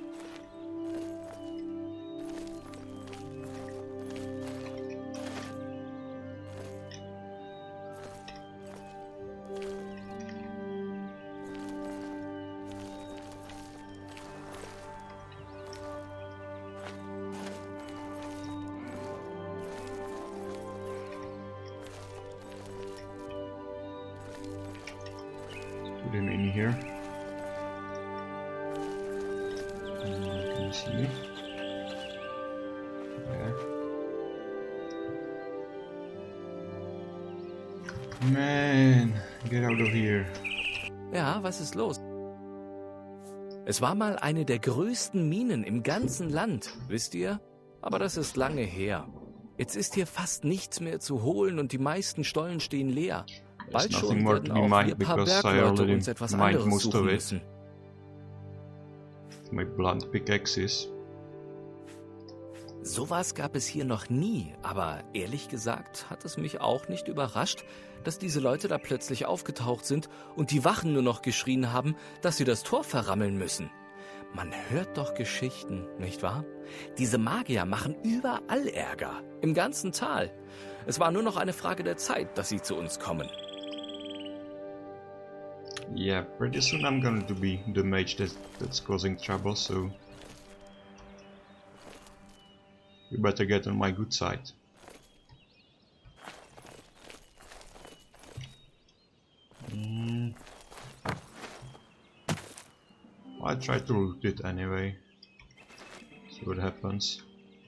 Put him in here. Can you see me? There. Man, get out of here.
Ja, was ist los? Es war mal eine der größten Minen im ganzen Land, wisst ihr? Aber das ist lange her. Jetzt ist hier fast nichts mehr zu holen und die meisten Stollen stehen leer. Bald schon werden auch wir paar Bergleute uns etwas anderes suchen müssen.
My blunt pickaxes.
Sowas gab es hier noch nie, aber ehrlich gesagt hat es mich auch nicht überrascht, dass diese Leute da plötzlich aufgetaucht sind und die Wachen nur noch geschrien haben, dass sie das Tor verrammeln müssen. Man hört doch Geschichten, nicht wahr? Diese Magier machen überall Ärger, im ganzen Tal. Es war nur noch eine Frage der Zeit, dass sie zu uns kommen.
Yeah, pretty soon I'm going to be the mage that's causing trouble, so you better get on my good side. I'll try to loot it anyway. See what happens.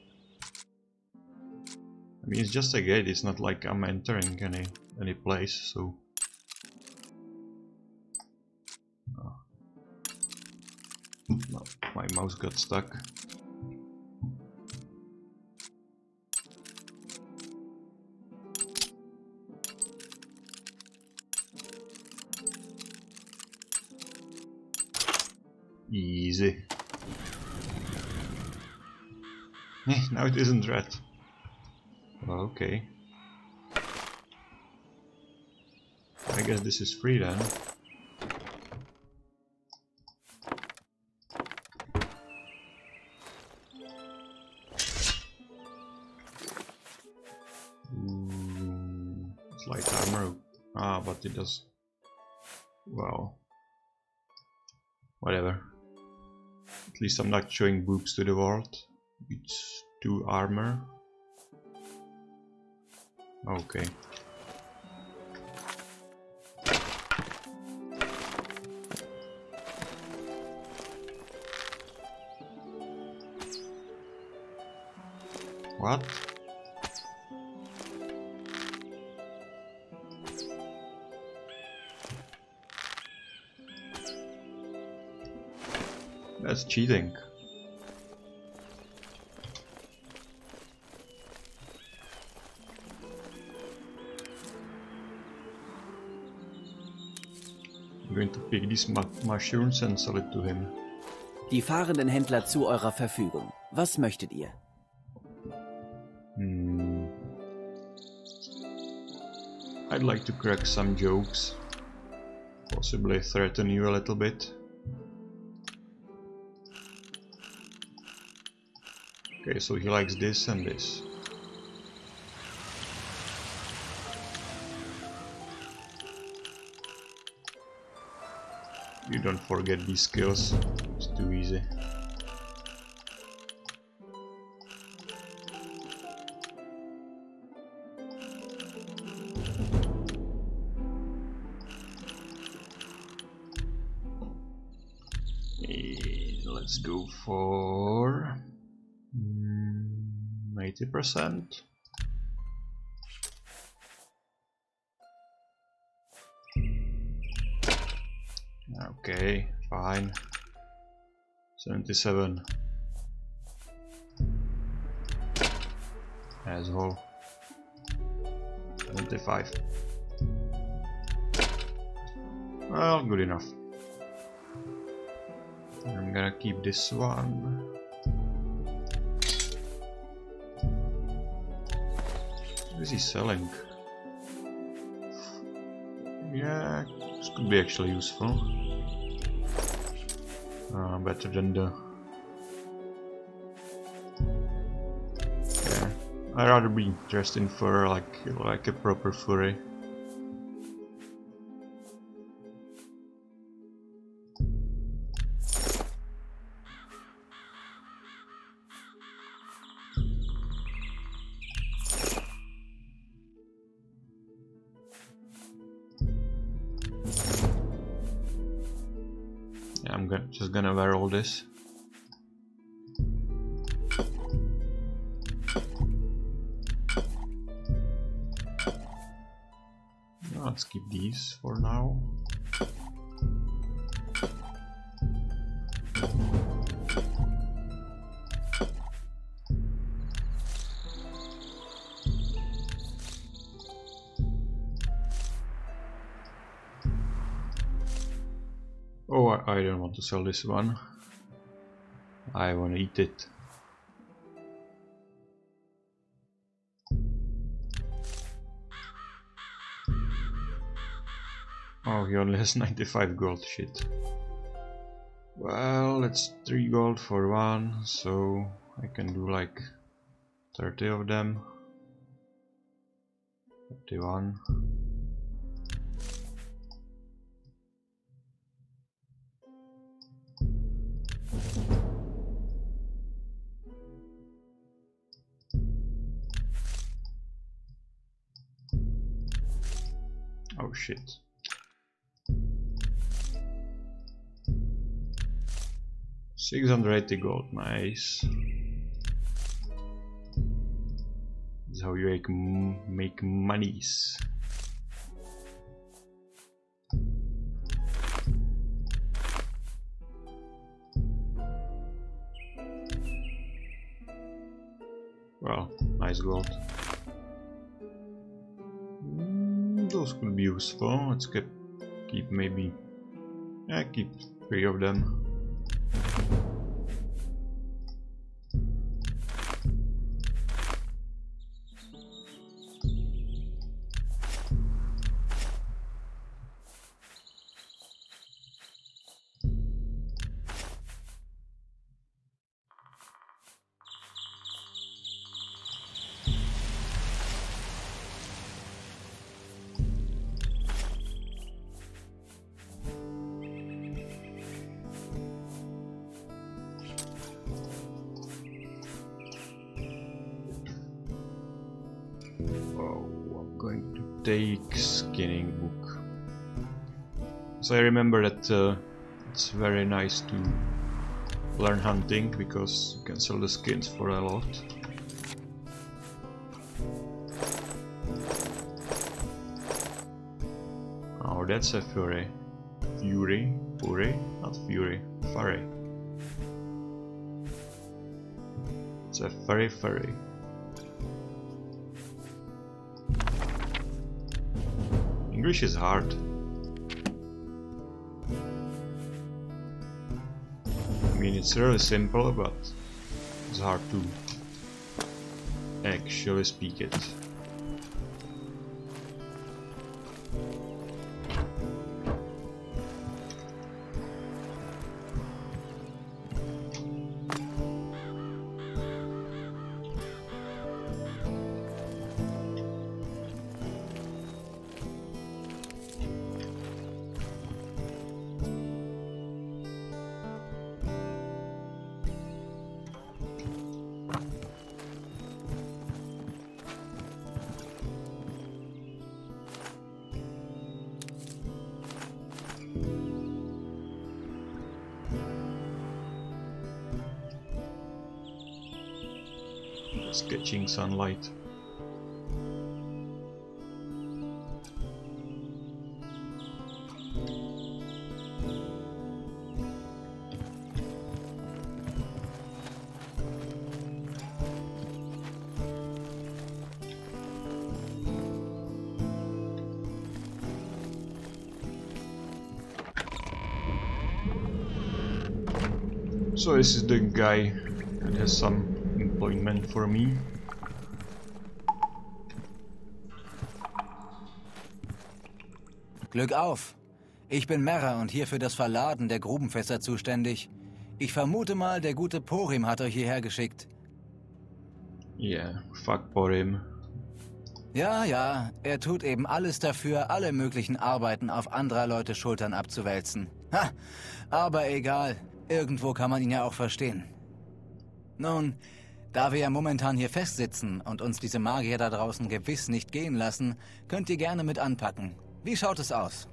I mean, it's just a gate. It's not like I'm entering any place, so. Oh. No, my mouse got stuck. Easy. Now it isn't red. Okay. I guess this is free then. It's light armor. Ah, but it does. Well. Whatever. At least I'm not showing boobs to the world. It's 2 armor. Okay. What? That's cheating. I'm going to pick these mushrooms and sell it to him.
Die fahrenden Händler zu eurer Verfügung. Was möchtet ihr?
I'd like to crack some jokes. Possibly threaten you a little bit. Okay, so he likes this and this. You don't forget these skills, it's too easy. Let's go for 80%. Okay, fine. 77. Asshole. 75. Well, good enough. I'm gonna keep this one. What is he selling? Yeah, this could be actually useful. better than the... Yeah, I'd rather be dressed in fur like a proper furry. I'm just gonna wear all this. Let's keep these for now. Oh, I don't want to sell this one. I want to eat it. Oh, he only has 95 gold, shit. Well, that's 3 gold for one, so I can do like 30 of them. 31. Oh shit. $680 gold, nice. This is how you make monies. Well, nice gold. Those could be useful. Let's keep maybe... Yeah, keep 3 of them. Take skinning book. So I remember that it's very nice to learn hunting because you can sell the skins for a lot. Oh, that's a furry. Fury? Not fury. Furry. It's a furry. English is hard. I mean, it's really simple, but it's hard to actually speak it. Catching sunlight. So this is the guy that has some employment for me.
Glück auf! Ich bin Merra und hier für das Verladen der Grubenfässer zuständig. Ich vermute mal, der gute Porim hat euch hierher geschickt.
Yeah, fuck Porim.
Ja, er tut eben alles dafür, alle möglichen Arbeiten auf anderer Leute Schultern abzuwälzen. Ha, aber egal, irgendwo kann man ihn ja auch verstehen. Nun, da wir ja momentan hier festsitzen und uns diese Magier da draußen gewiss nicht gehen lassen, könnt ihr gerne mit anpacken. Wie schaut es aus?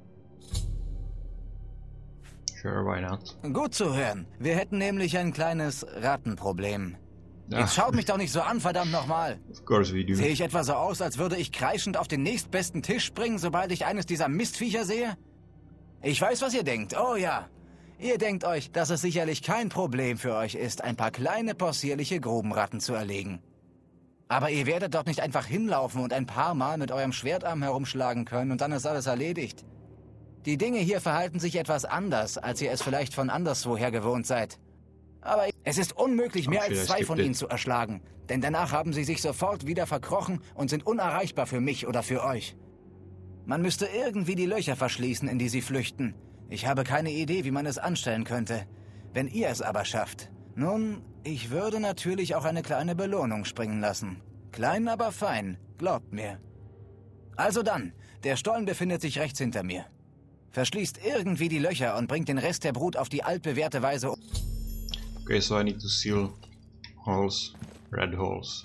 Sure, why not?
Gut zu hören. Wir hätten nämlich ein kleines Rattenproblem.
Ja.
Jetzt schaut mich doch nicht so an, verdammt nochmal.
Of course we do.
Sehe ich etwa so aus, als würde ich kreischend auf den nächstbesten Tisch springen, sobald ich eines dieser Mistviecher sehe? Ich weiß, was ihr denkt. Oh ja. Ihr denkt euch, dass es sicherlich kein Problem für euch ist, ein paar kleine possierliche Grubenratten zu erlegen. Aber ihr werdet dort nicht einfach hinlaufen und ein paar Mal mit eurem Schwertarm herumschlagen können und dann ist alles erledigt. Die Dinge hier verhalten sich etwas anders, als ihr es vielleicht von anderswoher gewohnt seid. Aber es ist unmöglich, mehr als 2 von ihnen zu erschlagen. Denn danach haben sie sich sofort wieder verkrochen und sind unerreichbar für mich oder für euch. Man müsste irgendwie die Löcher verschließen, in die sie flüchten. Ich habe keine Idee, wie man es anstellen könnte. Wenn ihr es aber schafft. Nun, ich würde natürlich auch eine kleine Belohnung springen lassen. Klein, aber fein. Glaubt mir. Also dann, der Stollen befindet sich rechts hinter mir. Verschließt irgendwie die Löcher und bringt den Rest der Brut auf die altbewährte Weise um.
Okay, so I need to seal holes, red holes.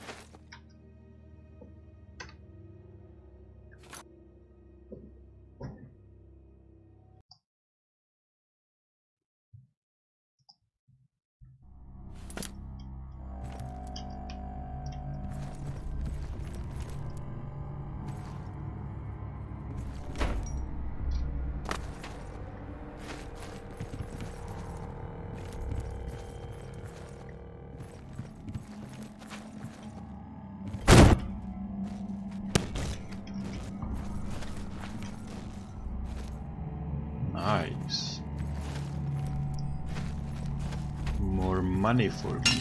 Nice. More money for me.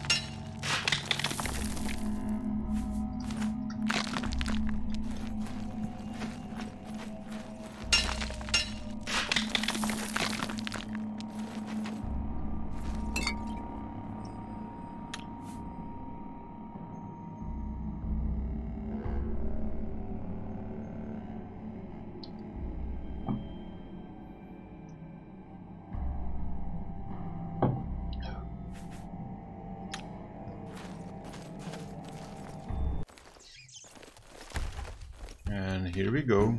And here we go.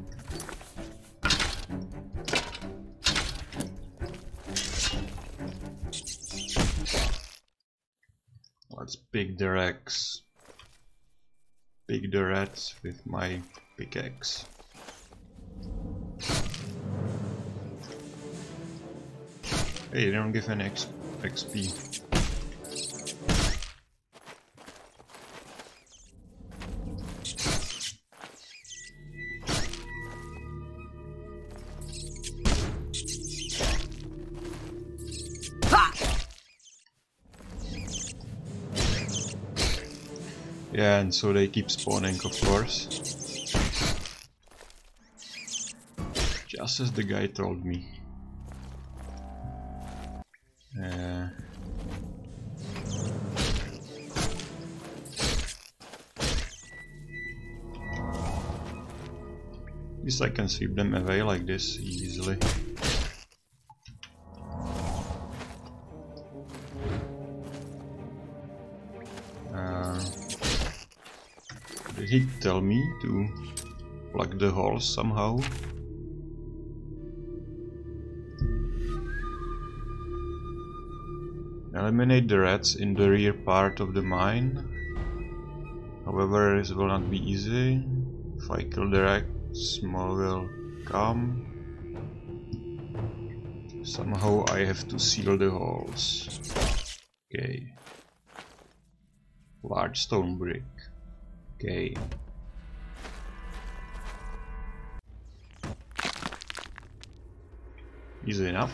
Let's pick the rats. Pick the rats with my pickaxe. Hey, they don't give any XP. Yeah, and so they keep spawning, of course. Just as the guy told me. At least I can sweep them away like this easily. Did he tell me to plug the holes somehow? Eliminate the rats in the rear part of the mine. However, this will not be easy. If I kill the rats, more will come. Somehow I have to seal the holes. Okay. Large stone brick. Okay. Easy enough.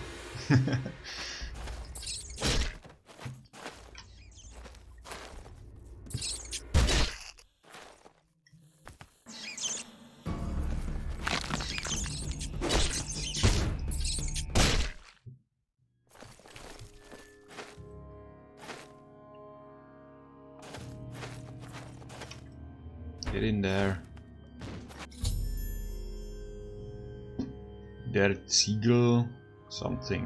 Get in there. Der Ziegel something.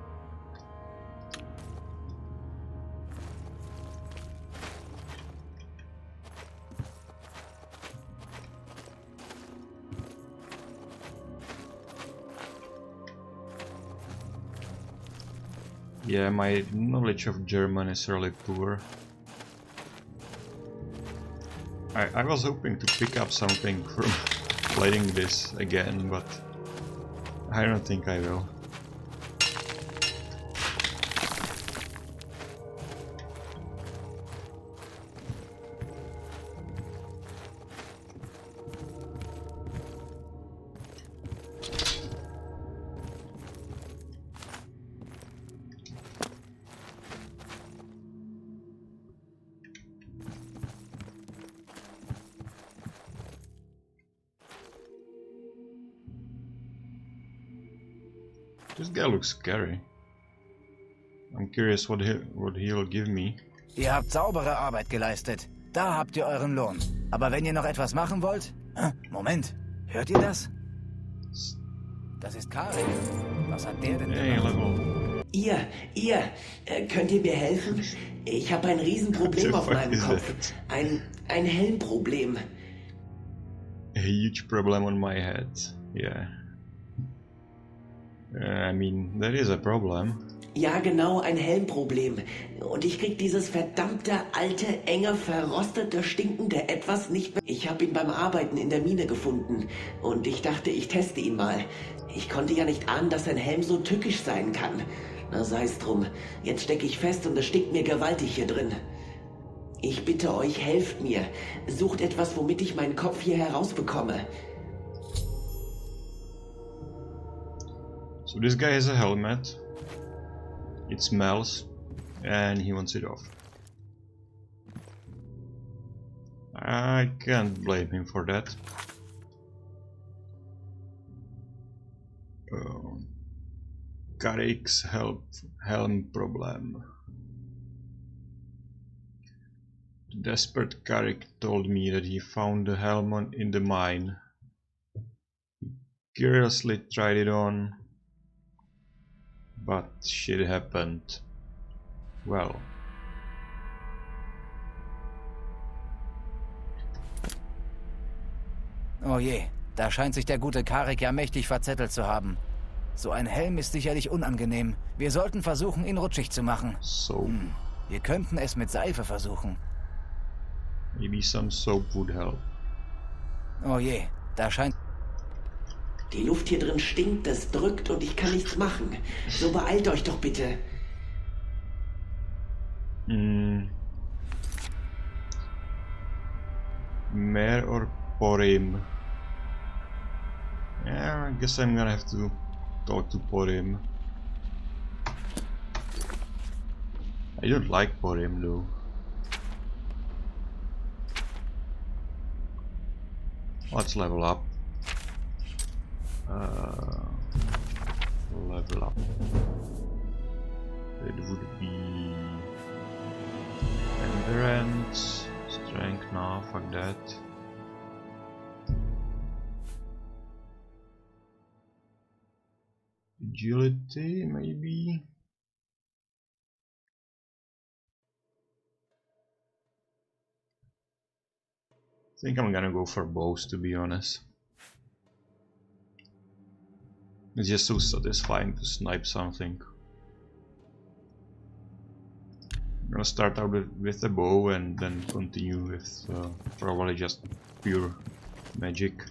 Yeah, my knowledge of German is really poor. I was hoping to pick up something from playing this again, but I don't think I will. This guy looks scary. I'm curious what he'll give me.
Ihr habt saubere Arbeit geleistet. Da habt ihr euren Lohn. Aber wenn ihr noch etwas machen wollt... Moment, hört ihr das? Das ist Karin. Was hat der denn
Hey,
gemacht?
level.
Könnt ihr mir helfen? Ich habe ein Riesenproblem auf meinem Kopf. Ein Helmproblem.
A huge problem on my head. Yeah. I mean, that is a problem.
Ja, genau, ein Helmproblem. Und ich krieg dieses verdammte, alte, enge, verrostete, stinkende Etwas nicht mehr. Ich habe ihn beim Arbeiten in der Mine gefunden. Und ich dachte, ich teste ihn mal. Ich konnte ja nicht ahnen, dass ein Helm so tückisch sein kann. Na, sei's drum. Jetzt stecke ich fest und es stinkt mir gewaltig hier drin. Ich bitte euch, helft mir. Sucht etwas, womit ich meinen Kopf hier herausbekomme.
So this guy has a helmet. It smells, and he wants it off. I can't blame him for that. Karik's helm problem. The desperate Karik told me that he found the helmet in the mine. He curiously tried it on, but shit happened. Well.
Oh je, da scheint sich der gute Karik ja mächtig verzettelt zu haben. So ein Helm ist sicherlich unangenehm. Wir sollten versuchen, ihn rutschig zu machen.
So.
Wir könnten es mit Seife versuchen.
Maybe some soap would help.
Oh je, da scheint...
Die Luft hier drin stinkt, es drückt und ich kann nichts machen. So beeilt euch doch bitte.
Mer or Porim? Yeah, I guess I'm gonna have to talk to Porim. I don't like Porim though. Let's level up. Level up. It would be endurance, strength. No, fuck that. Agility, maybe. I think I'm gonna go for bows, to be honest. It's just so satisfying to snipe something. I'm gonna start out with a bow and then continue with probably just pure magic.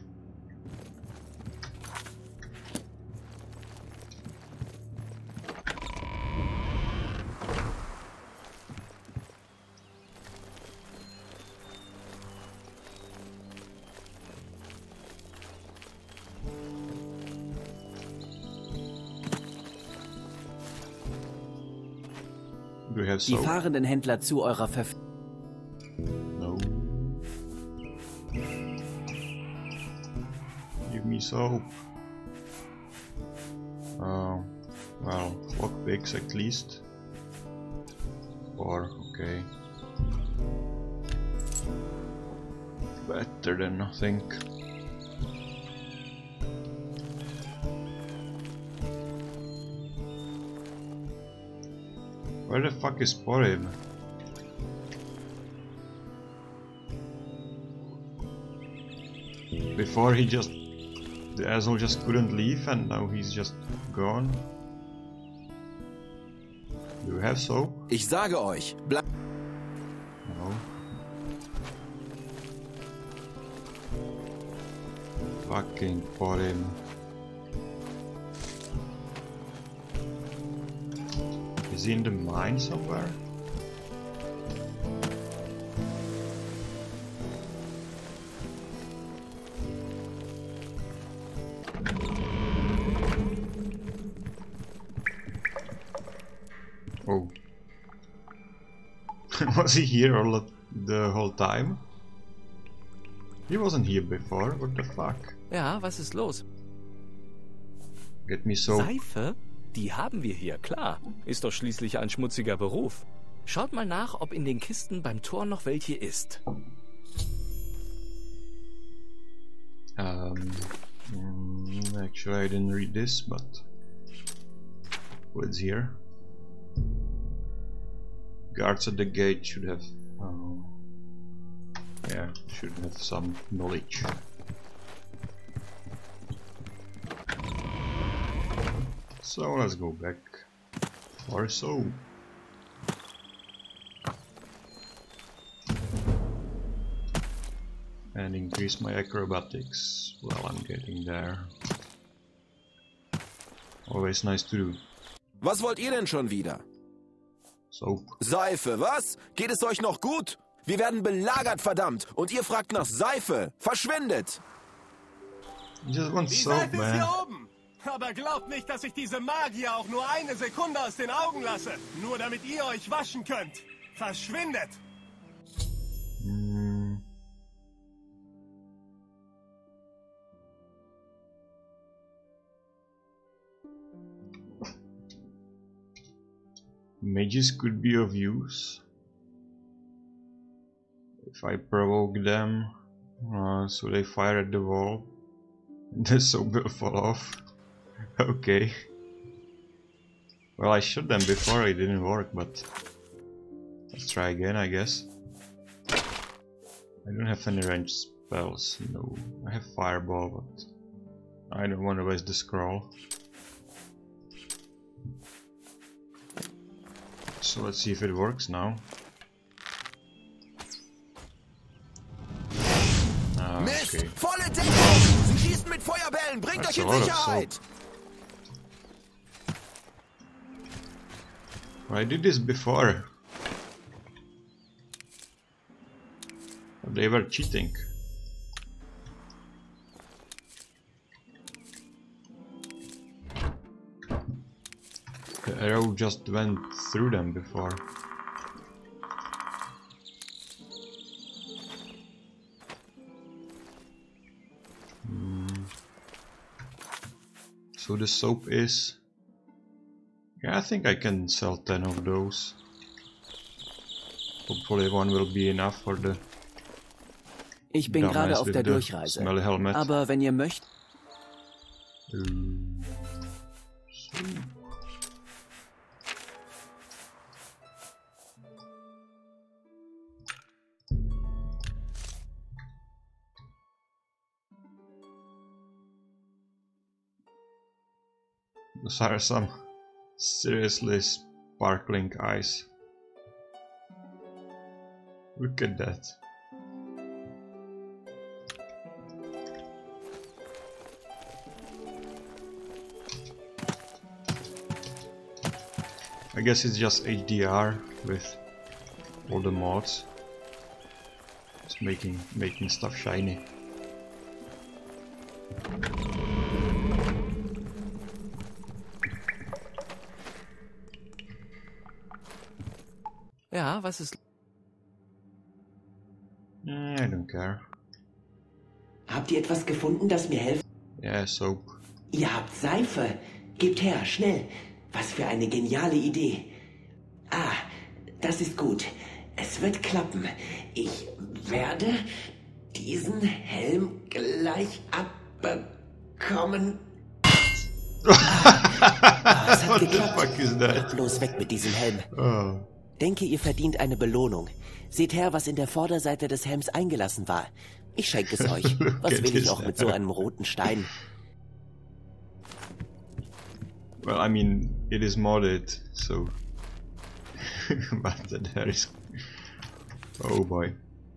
Die fahrenden Händler zu eurer Verfügung.
No. Give me soap. Well, lockpicks at least. Or okay. better than nothing. Where the fuck is Porim? Before he just... the asshole just couldn't leave and now he's just gone. Do you have soap?
Ich sage euch, bleibt...
No. Fucking Porim. Is he in the mine somewhere? Oh. Was he here all the whole time? He wasn't here before, what the fuck?
Ja, was ist los?
Get me soap.
Seife? Die haben wir hier, klar. Ist doch schließlich ein schmutziger Beruf. Schaut mal nach, ob in den Kisten beim Tor noch welche ist.
Actually I didn't read this, but what's here? Guards at the gate should have... yeah, should have some knowledge. So let's go back, or so. And increase my acrobatics. Well, I'm getting there. Always nice to do.
Was wollt ihr denn schon wieder?
Soap.
Seife, was? Geht es euch noch gut? Wir werden belagert, verdammt! Und ihr fragt nach Seife! Verschwindet!
I just want
Die
soap,
Seife ist
man.
hier oben! Aber glaubt nicht, dass ich diese Magier auch nur eine Sekunde aus den Augen lasse. Nur damit ihr euch waschen könnt. Verschwindet!
Mages could be of use if I provoke them, so they fire at the wall and the soap will fall off. Okay. Well, I shot them before, it didn't work, but let's try again, I guess. I don't have any ranged spells, no. I have fireball, but I don't want to waste the scroll. So let's see if it works now.
Mist!
Okay.
Volle Deckung! Sie schießen mit Feuerbällen! Bringt
That's
euch in
a lot of
Sicherheit!
I did this before. They were cheating. The arrow just went through them before. So the soap is... yeah, I think I can sell 10 of those. Hopefully one will be enough for the...
Ich bin gerade auf der Durchreise.
Smelly helmet.
Aber wenn ihr möchtet...
Those are some seriously sparkling eyes. Look at that. I guess it's just HDR with all the mods. It's making stuff shiny.
Ja, was ist...
I don't care.
Habt ihr etwas gefunden, das mir hilft?
Yeah, soap.
Ihr habt Seife. Gebt her, schnell. Was für eine geniale Idee. Ah, das ist gut. Es wird klappen. Ich werde diesen Helm gleich abbekommen?
Es hat
What the
geklappt.
fuck is that?
Bloß weg mit diesem Helm.
Oh.
Denke, ihr verdient eine Belohnung. Seht her, was in der Vorderseite des Helms eingelassen war. Ich schenke es euch. Was
at
will ich
this.
auch mit so einem roten Stein?
Well, I mean, it is modded, so... but there is... Oh boy.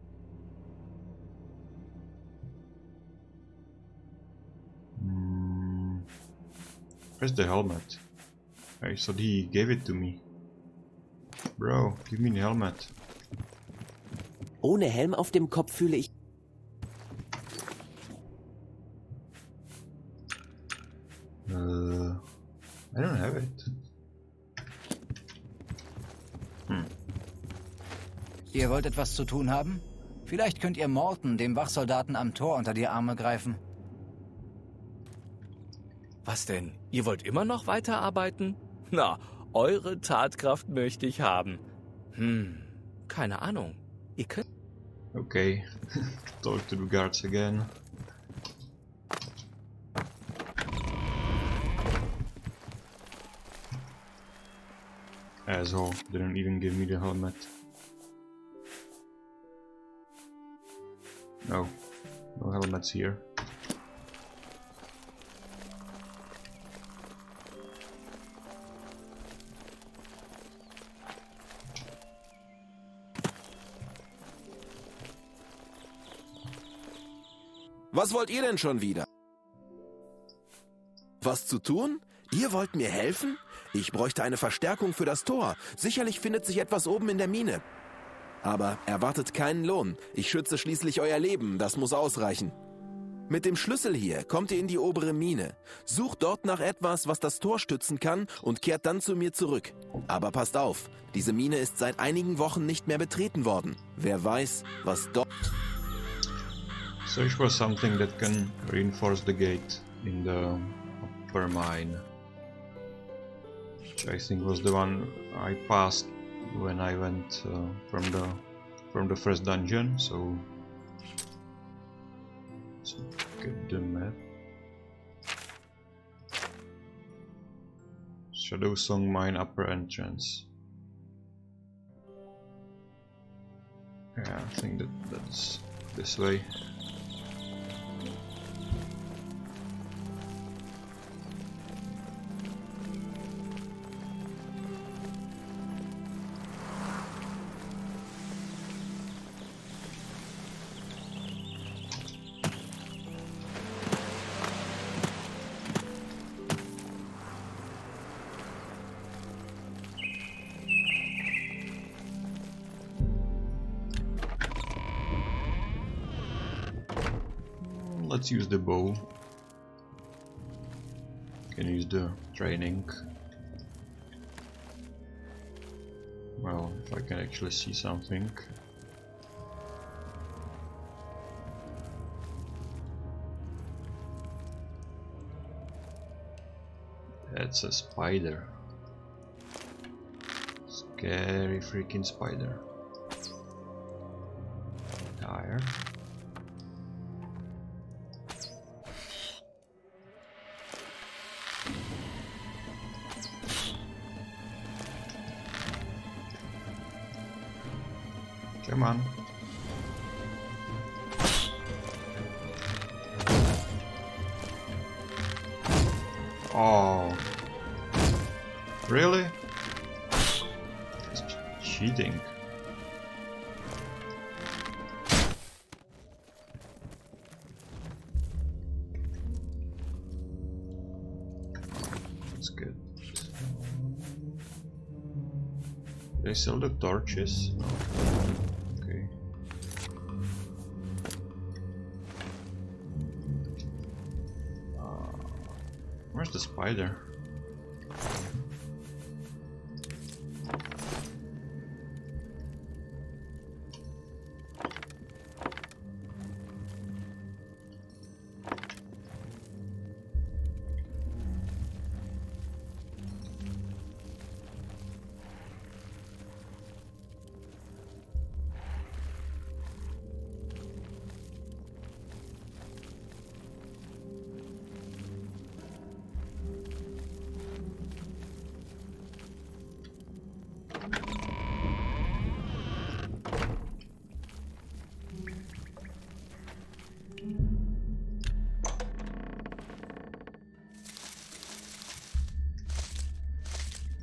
Where's the helmet? I thought he gave it to me. Bro, give me the helmet.
Ohne Helm auf dem Kopf fühle ich...
I don't have it.
Ihr wollt etwas zu tun haben? Vielleicht könnt ihr Morton, dem Wachsoldaten am Tor, unter die Arme greifen.
Was denn? Ihr wollt immer noch weiterarbeiten? Na, eure Tatkraft möchte ich haben. Keine Ahnung. Ihr könnt...
Okay, talk to the guards again. Asshole, didn't even give me the helmet. No, no helmets here.
Was wollt ihr denn schon wieder? Was zu tun? Ihr wollt mir helfen? Ich bräuchte eine Verstärkung für das Tor. Sicherlich findet sich etwas oben in der Mine. Aber erwartet keinen Lohn. Ich schütze schließlich euer Leben, das muss ausreichen. Mit dem Schlüssel hier kommt ihr in die obere Mine. Sucht dort nach etwas, was das Tor stützen kann und kehrt dann zu mir zurück. Aber passt auf, diese Mine ist seit einigen Wochen nicht mehr betreten worden. Wer weiß, was dort...
Search for something that can reinforce the gate in the upper mine. Which I think was the one I passed when I went from the first dungeon. So let's get the map. Shadowsong Mine upper entrance. Yeah, I think that's this way. Let's use the bow. Can use the training. Well, if I can actually see something. That's a spider. Scary freaking spider. Tire. Come on. Oh. Really? It's cheating. That's good. They sell the torches. Okay. Where's the spider?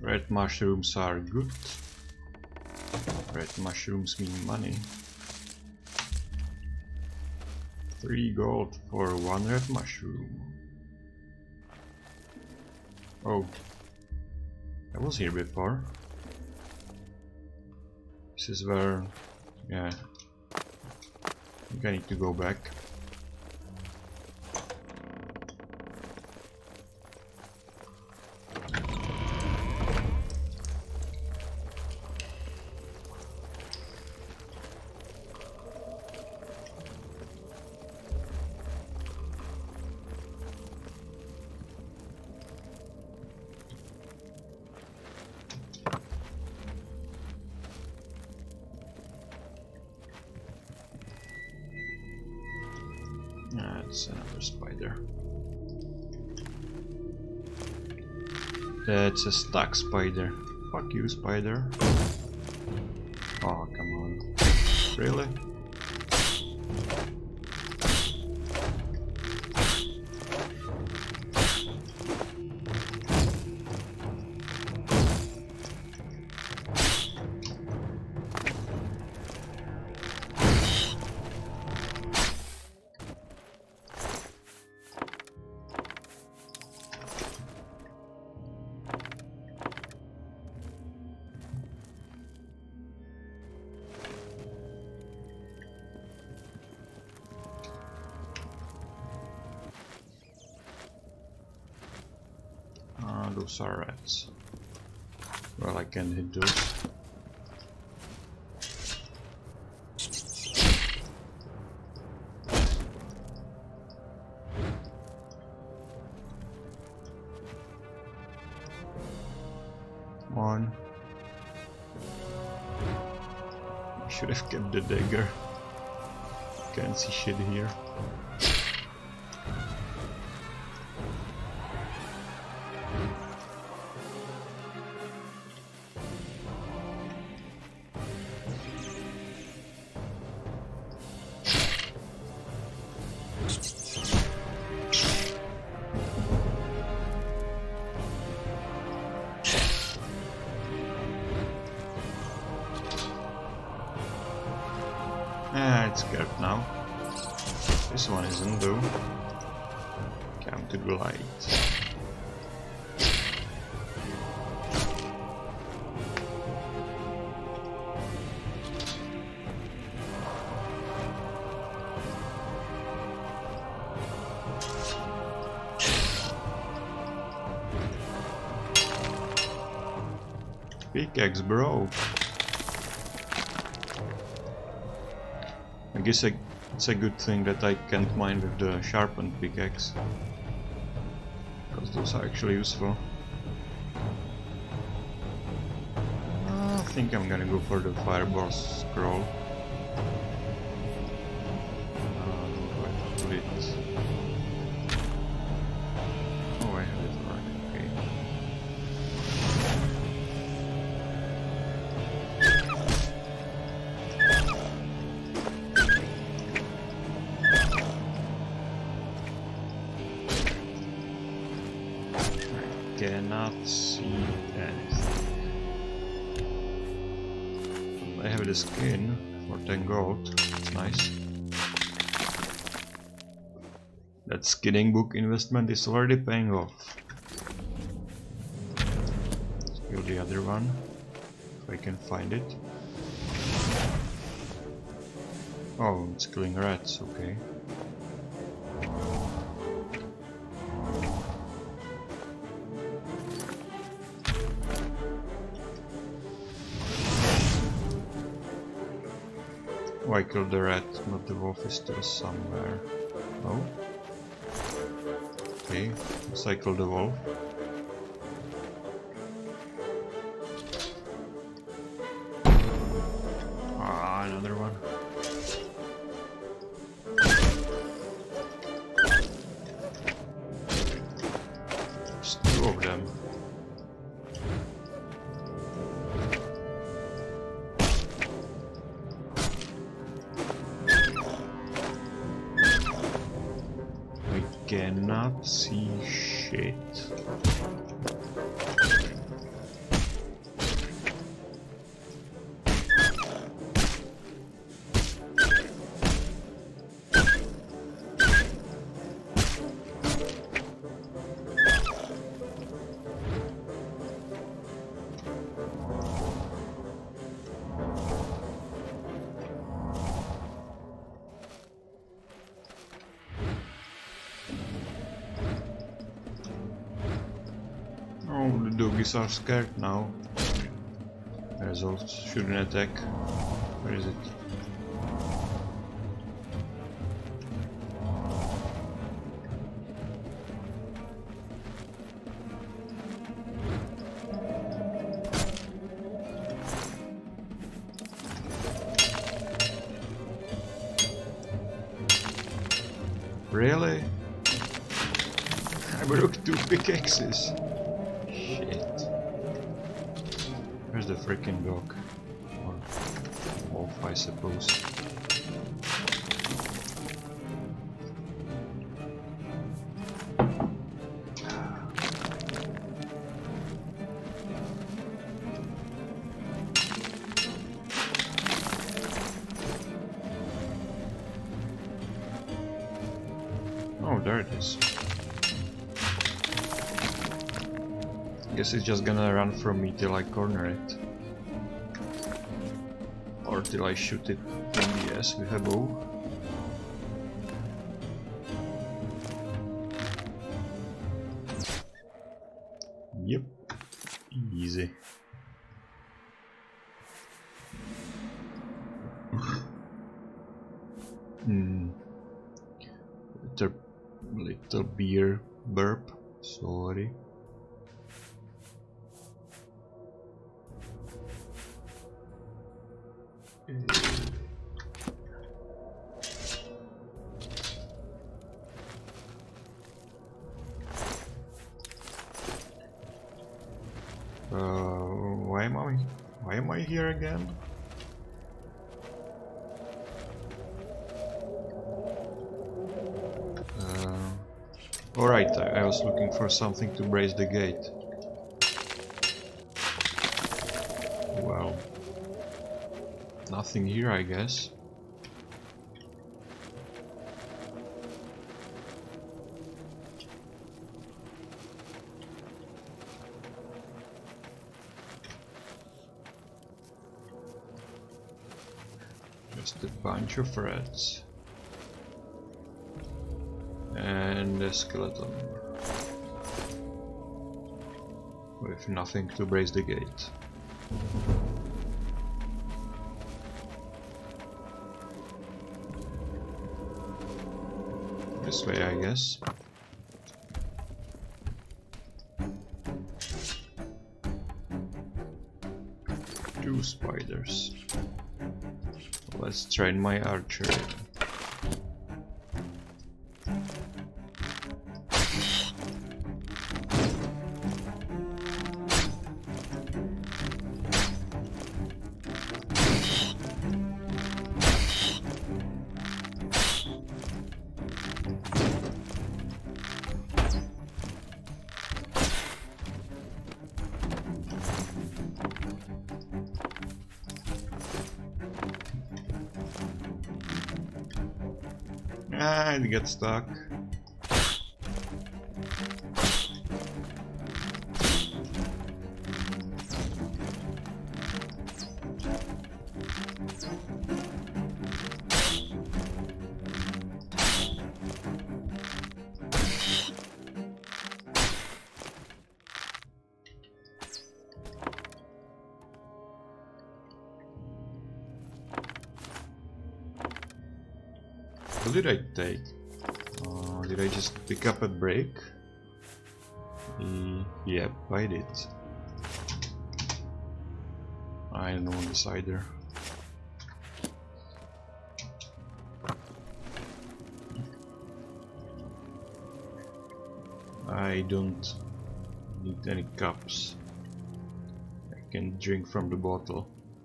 Red mushrooms are good. Red mushrooms mean money. 3 gold for 1 red mushroom. Oh, I was here before. This is where, yeah, I think I need to go back. That's another spider. That's a stuck spider. Fuck you, spider. Oh, come on. Really? Those are rats. Well, I can hit those. Come on. I should have kept the dagger. Can't see shit here. It's scared now. This one isn't though. Come to the light. Pickaxe, bro. I guess it's a good thing that I can't mine with the sharpened pickaxe, because those are actually useful. I think I'm gonna go for the fireball scroll. Put it. Oh, I have it right. Okay. Cannot see anything. I have the skin for 10 gold. It's nice. That skinning book investment is already paying off. Let's kill the other one if I can find it. Oh, it's killing rats, okay. Oh, I killed the rat, but the wolf is still somewhere. Oh. Okay, cycle the wolf. Ah, another one. There's 2 of them. Cannot see shit. doggies are scared now. Results shouldn't attack. Where is it? Really? I broke 2 pickaxes. Shit. Where's the freaking dog? Or wolf, I suppose. Oh, there it is. Guess it's just gonna run from me till I corner it. Or till I shoot it in the ass with a bow. Yep. Easy. Little beer burp, sorry. Why am I here again? Alright, I was looking for something to brace the gate. Well, nothing here, I guess. Just a bunch of rats. And a skeleton. With nothing to brace the gate. This way, I guess. Two spiders. Let's train my archery. And get stuck. What did I take? Did I just pick up a break? Yep, I did. I don't know this either. I don't need any cups. I can drink from the bottle.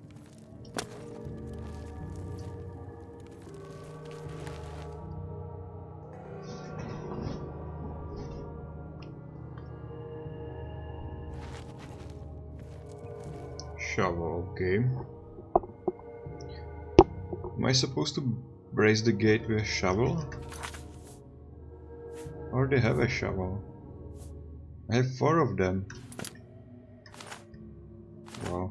Shovel, okay. Am I supposed to brace the gate with a shovel? Or they have a shovel? I have 4 of them. Wow.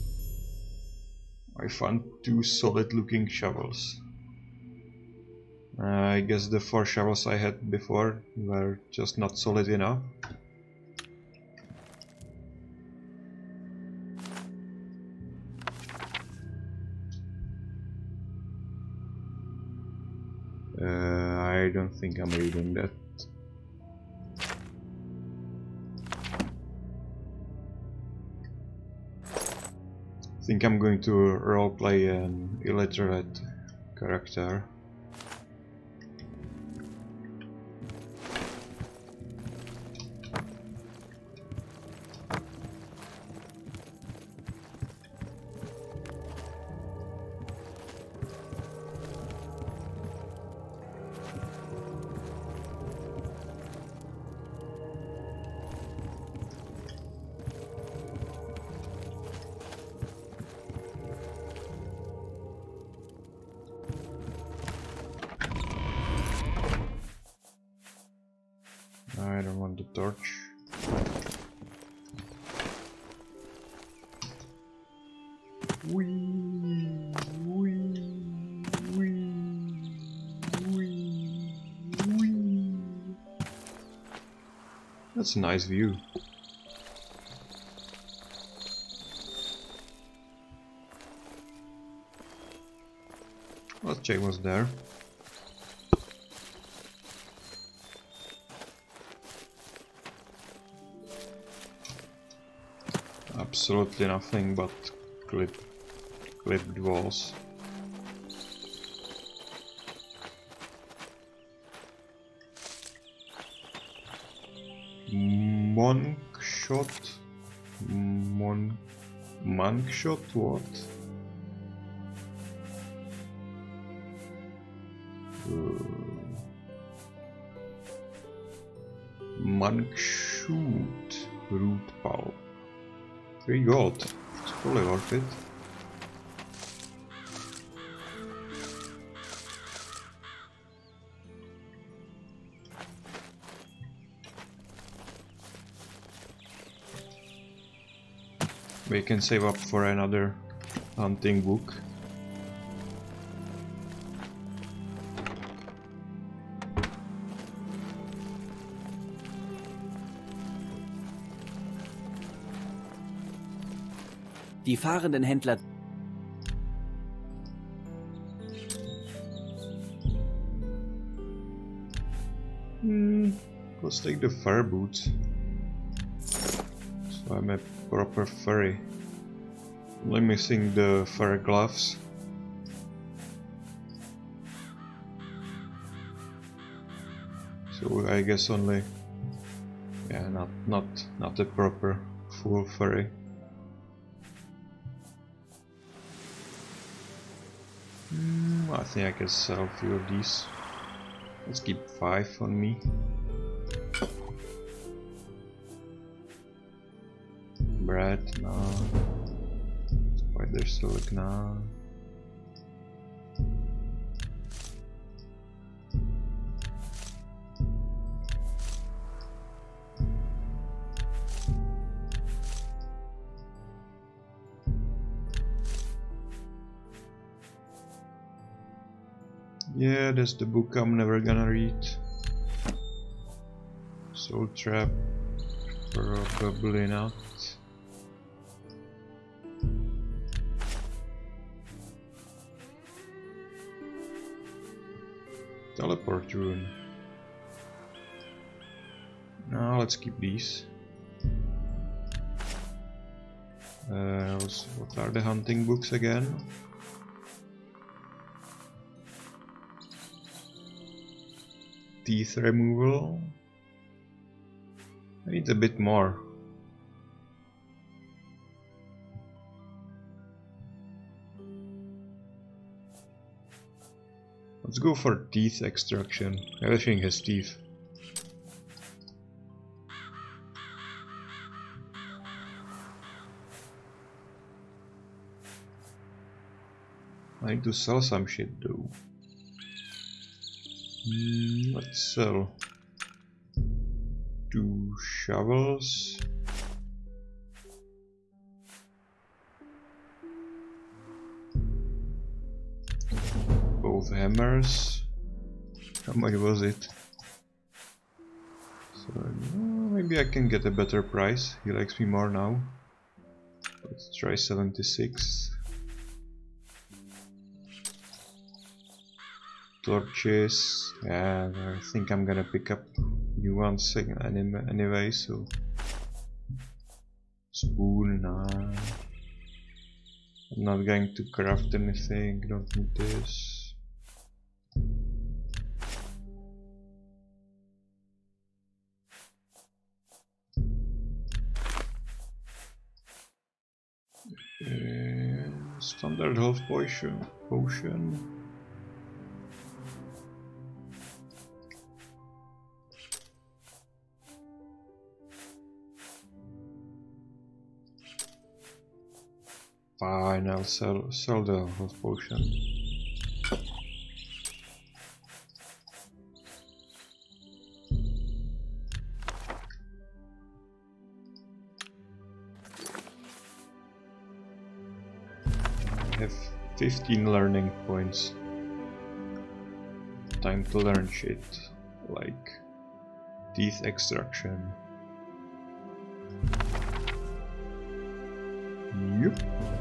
I found 2 solid looking shovels. I guess the 4 shovels I had before were just not solid enough. I don't think I'm reading that. I think I'm going to roleplay an illiterate character. I don't want the torch. Wee, wee, wee, wee, wee. That's a nice view. Let's check what's there. Absolutely nothing but clipped walls. Monk shot? Monk shot? What? Monk shoot root pulp. 3 gold. It's probably worth it. We can save up for another hunting book.
Die fahrenden Händler.
Let's take the fur boots. So I'm a proper furry. Only missing the fur gloves. So I guess only, yeah, not a proper full furry. I think I can sell a few of these. Let's keep 5 on me. Bread, no. Spider silk, no. Yeah, that's the book I'm never gonna read. Soul Trap, probably not. Teleport rune. No, let's keep these. What are the hunting books again? Teeth removal. I need a bit more. Let's go for teeth extraction. Everything has teeth. I need to sell some shit though. Let's sell 2 shovels. Both hammers. How much was it? So maybe I can get a better price. He likes me more now. Let's try 76. Torches. Yeah, I think I'm gonna pick up new ones anyway, so spoon, nah. I'm not going to craft anything, don't need this. Standard health potion. Fine, I'll sell the health potion. I have 15 learning points. Time to learn shit like teeth extraction. Yep.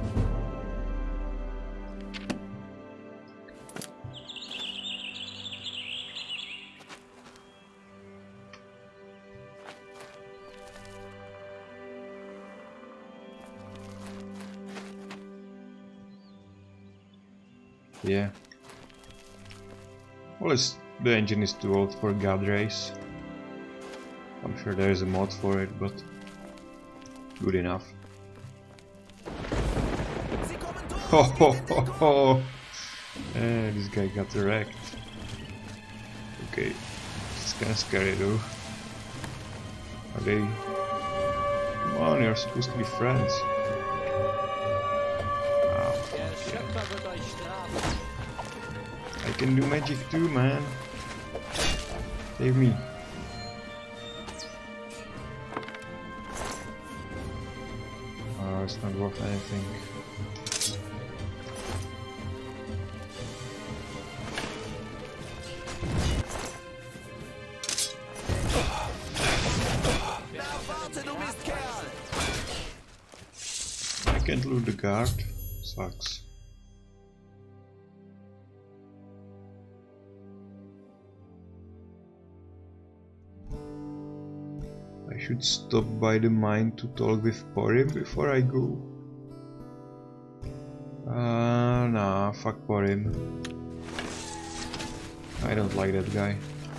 Yeah. Well, the engine is too old for God Race. I'm sure there is a mod for it, but good enough. Ho ho ho ho! This guy got wrecked. Okay, it's kinda scary though. Are they? Come on, you're supposed to be friends. I can do magic too, man. Save me. Oh, it's not worth anything. I can't loot the guard. Sucks. I should stop by the mine to talk with Porim before I go. Nah, fuck Porim. I don't like that guy.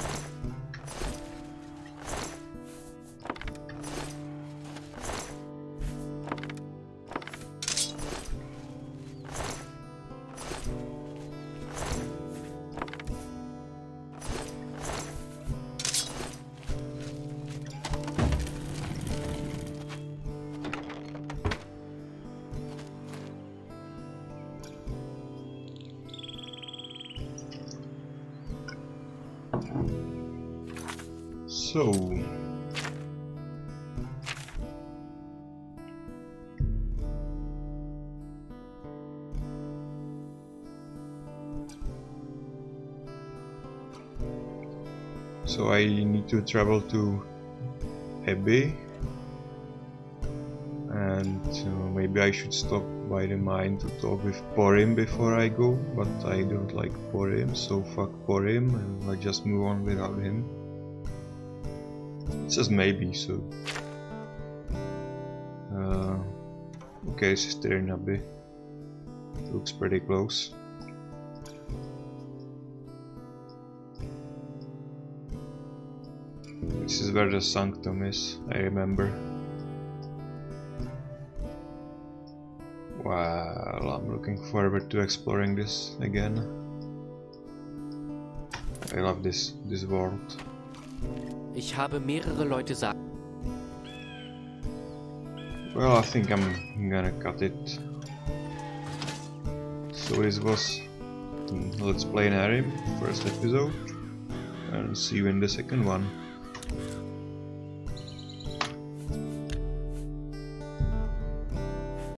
So I need to travel to Ebbe, and maybe I should stop by the mine to talk with Porim before I go, but I don't like Porim, so fuck Porim, and I just move on without him. It says maybe, so... okay, Sister in Ebbe. Looks pretty close. This is where the Sanctum is, I remember. Well, I'm looking forward to exploring this again. I love this world.
Ich habe mehrere Leute sagen.
Well, I think I'm gonna cut it. So this was Let's Play Nehrim, first episode, and see you in the second one.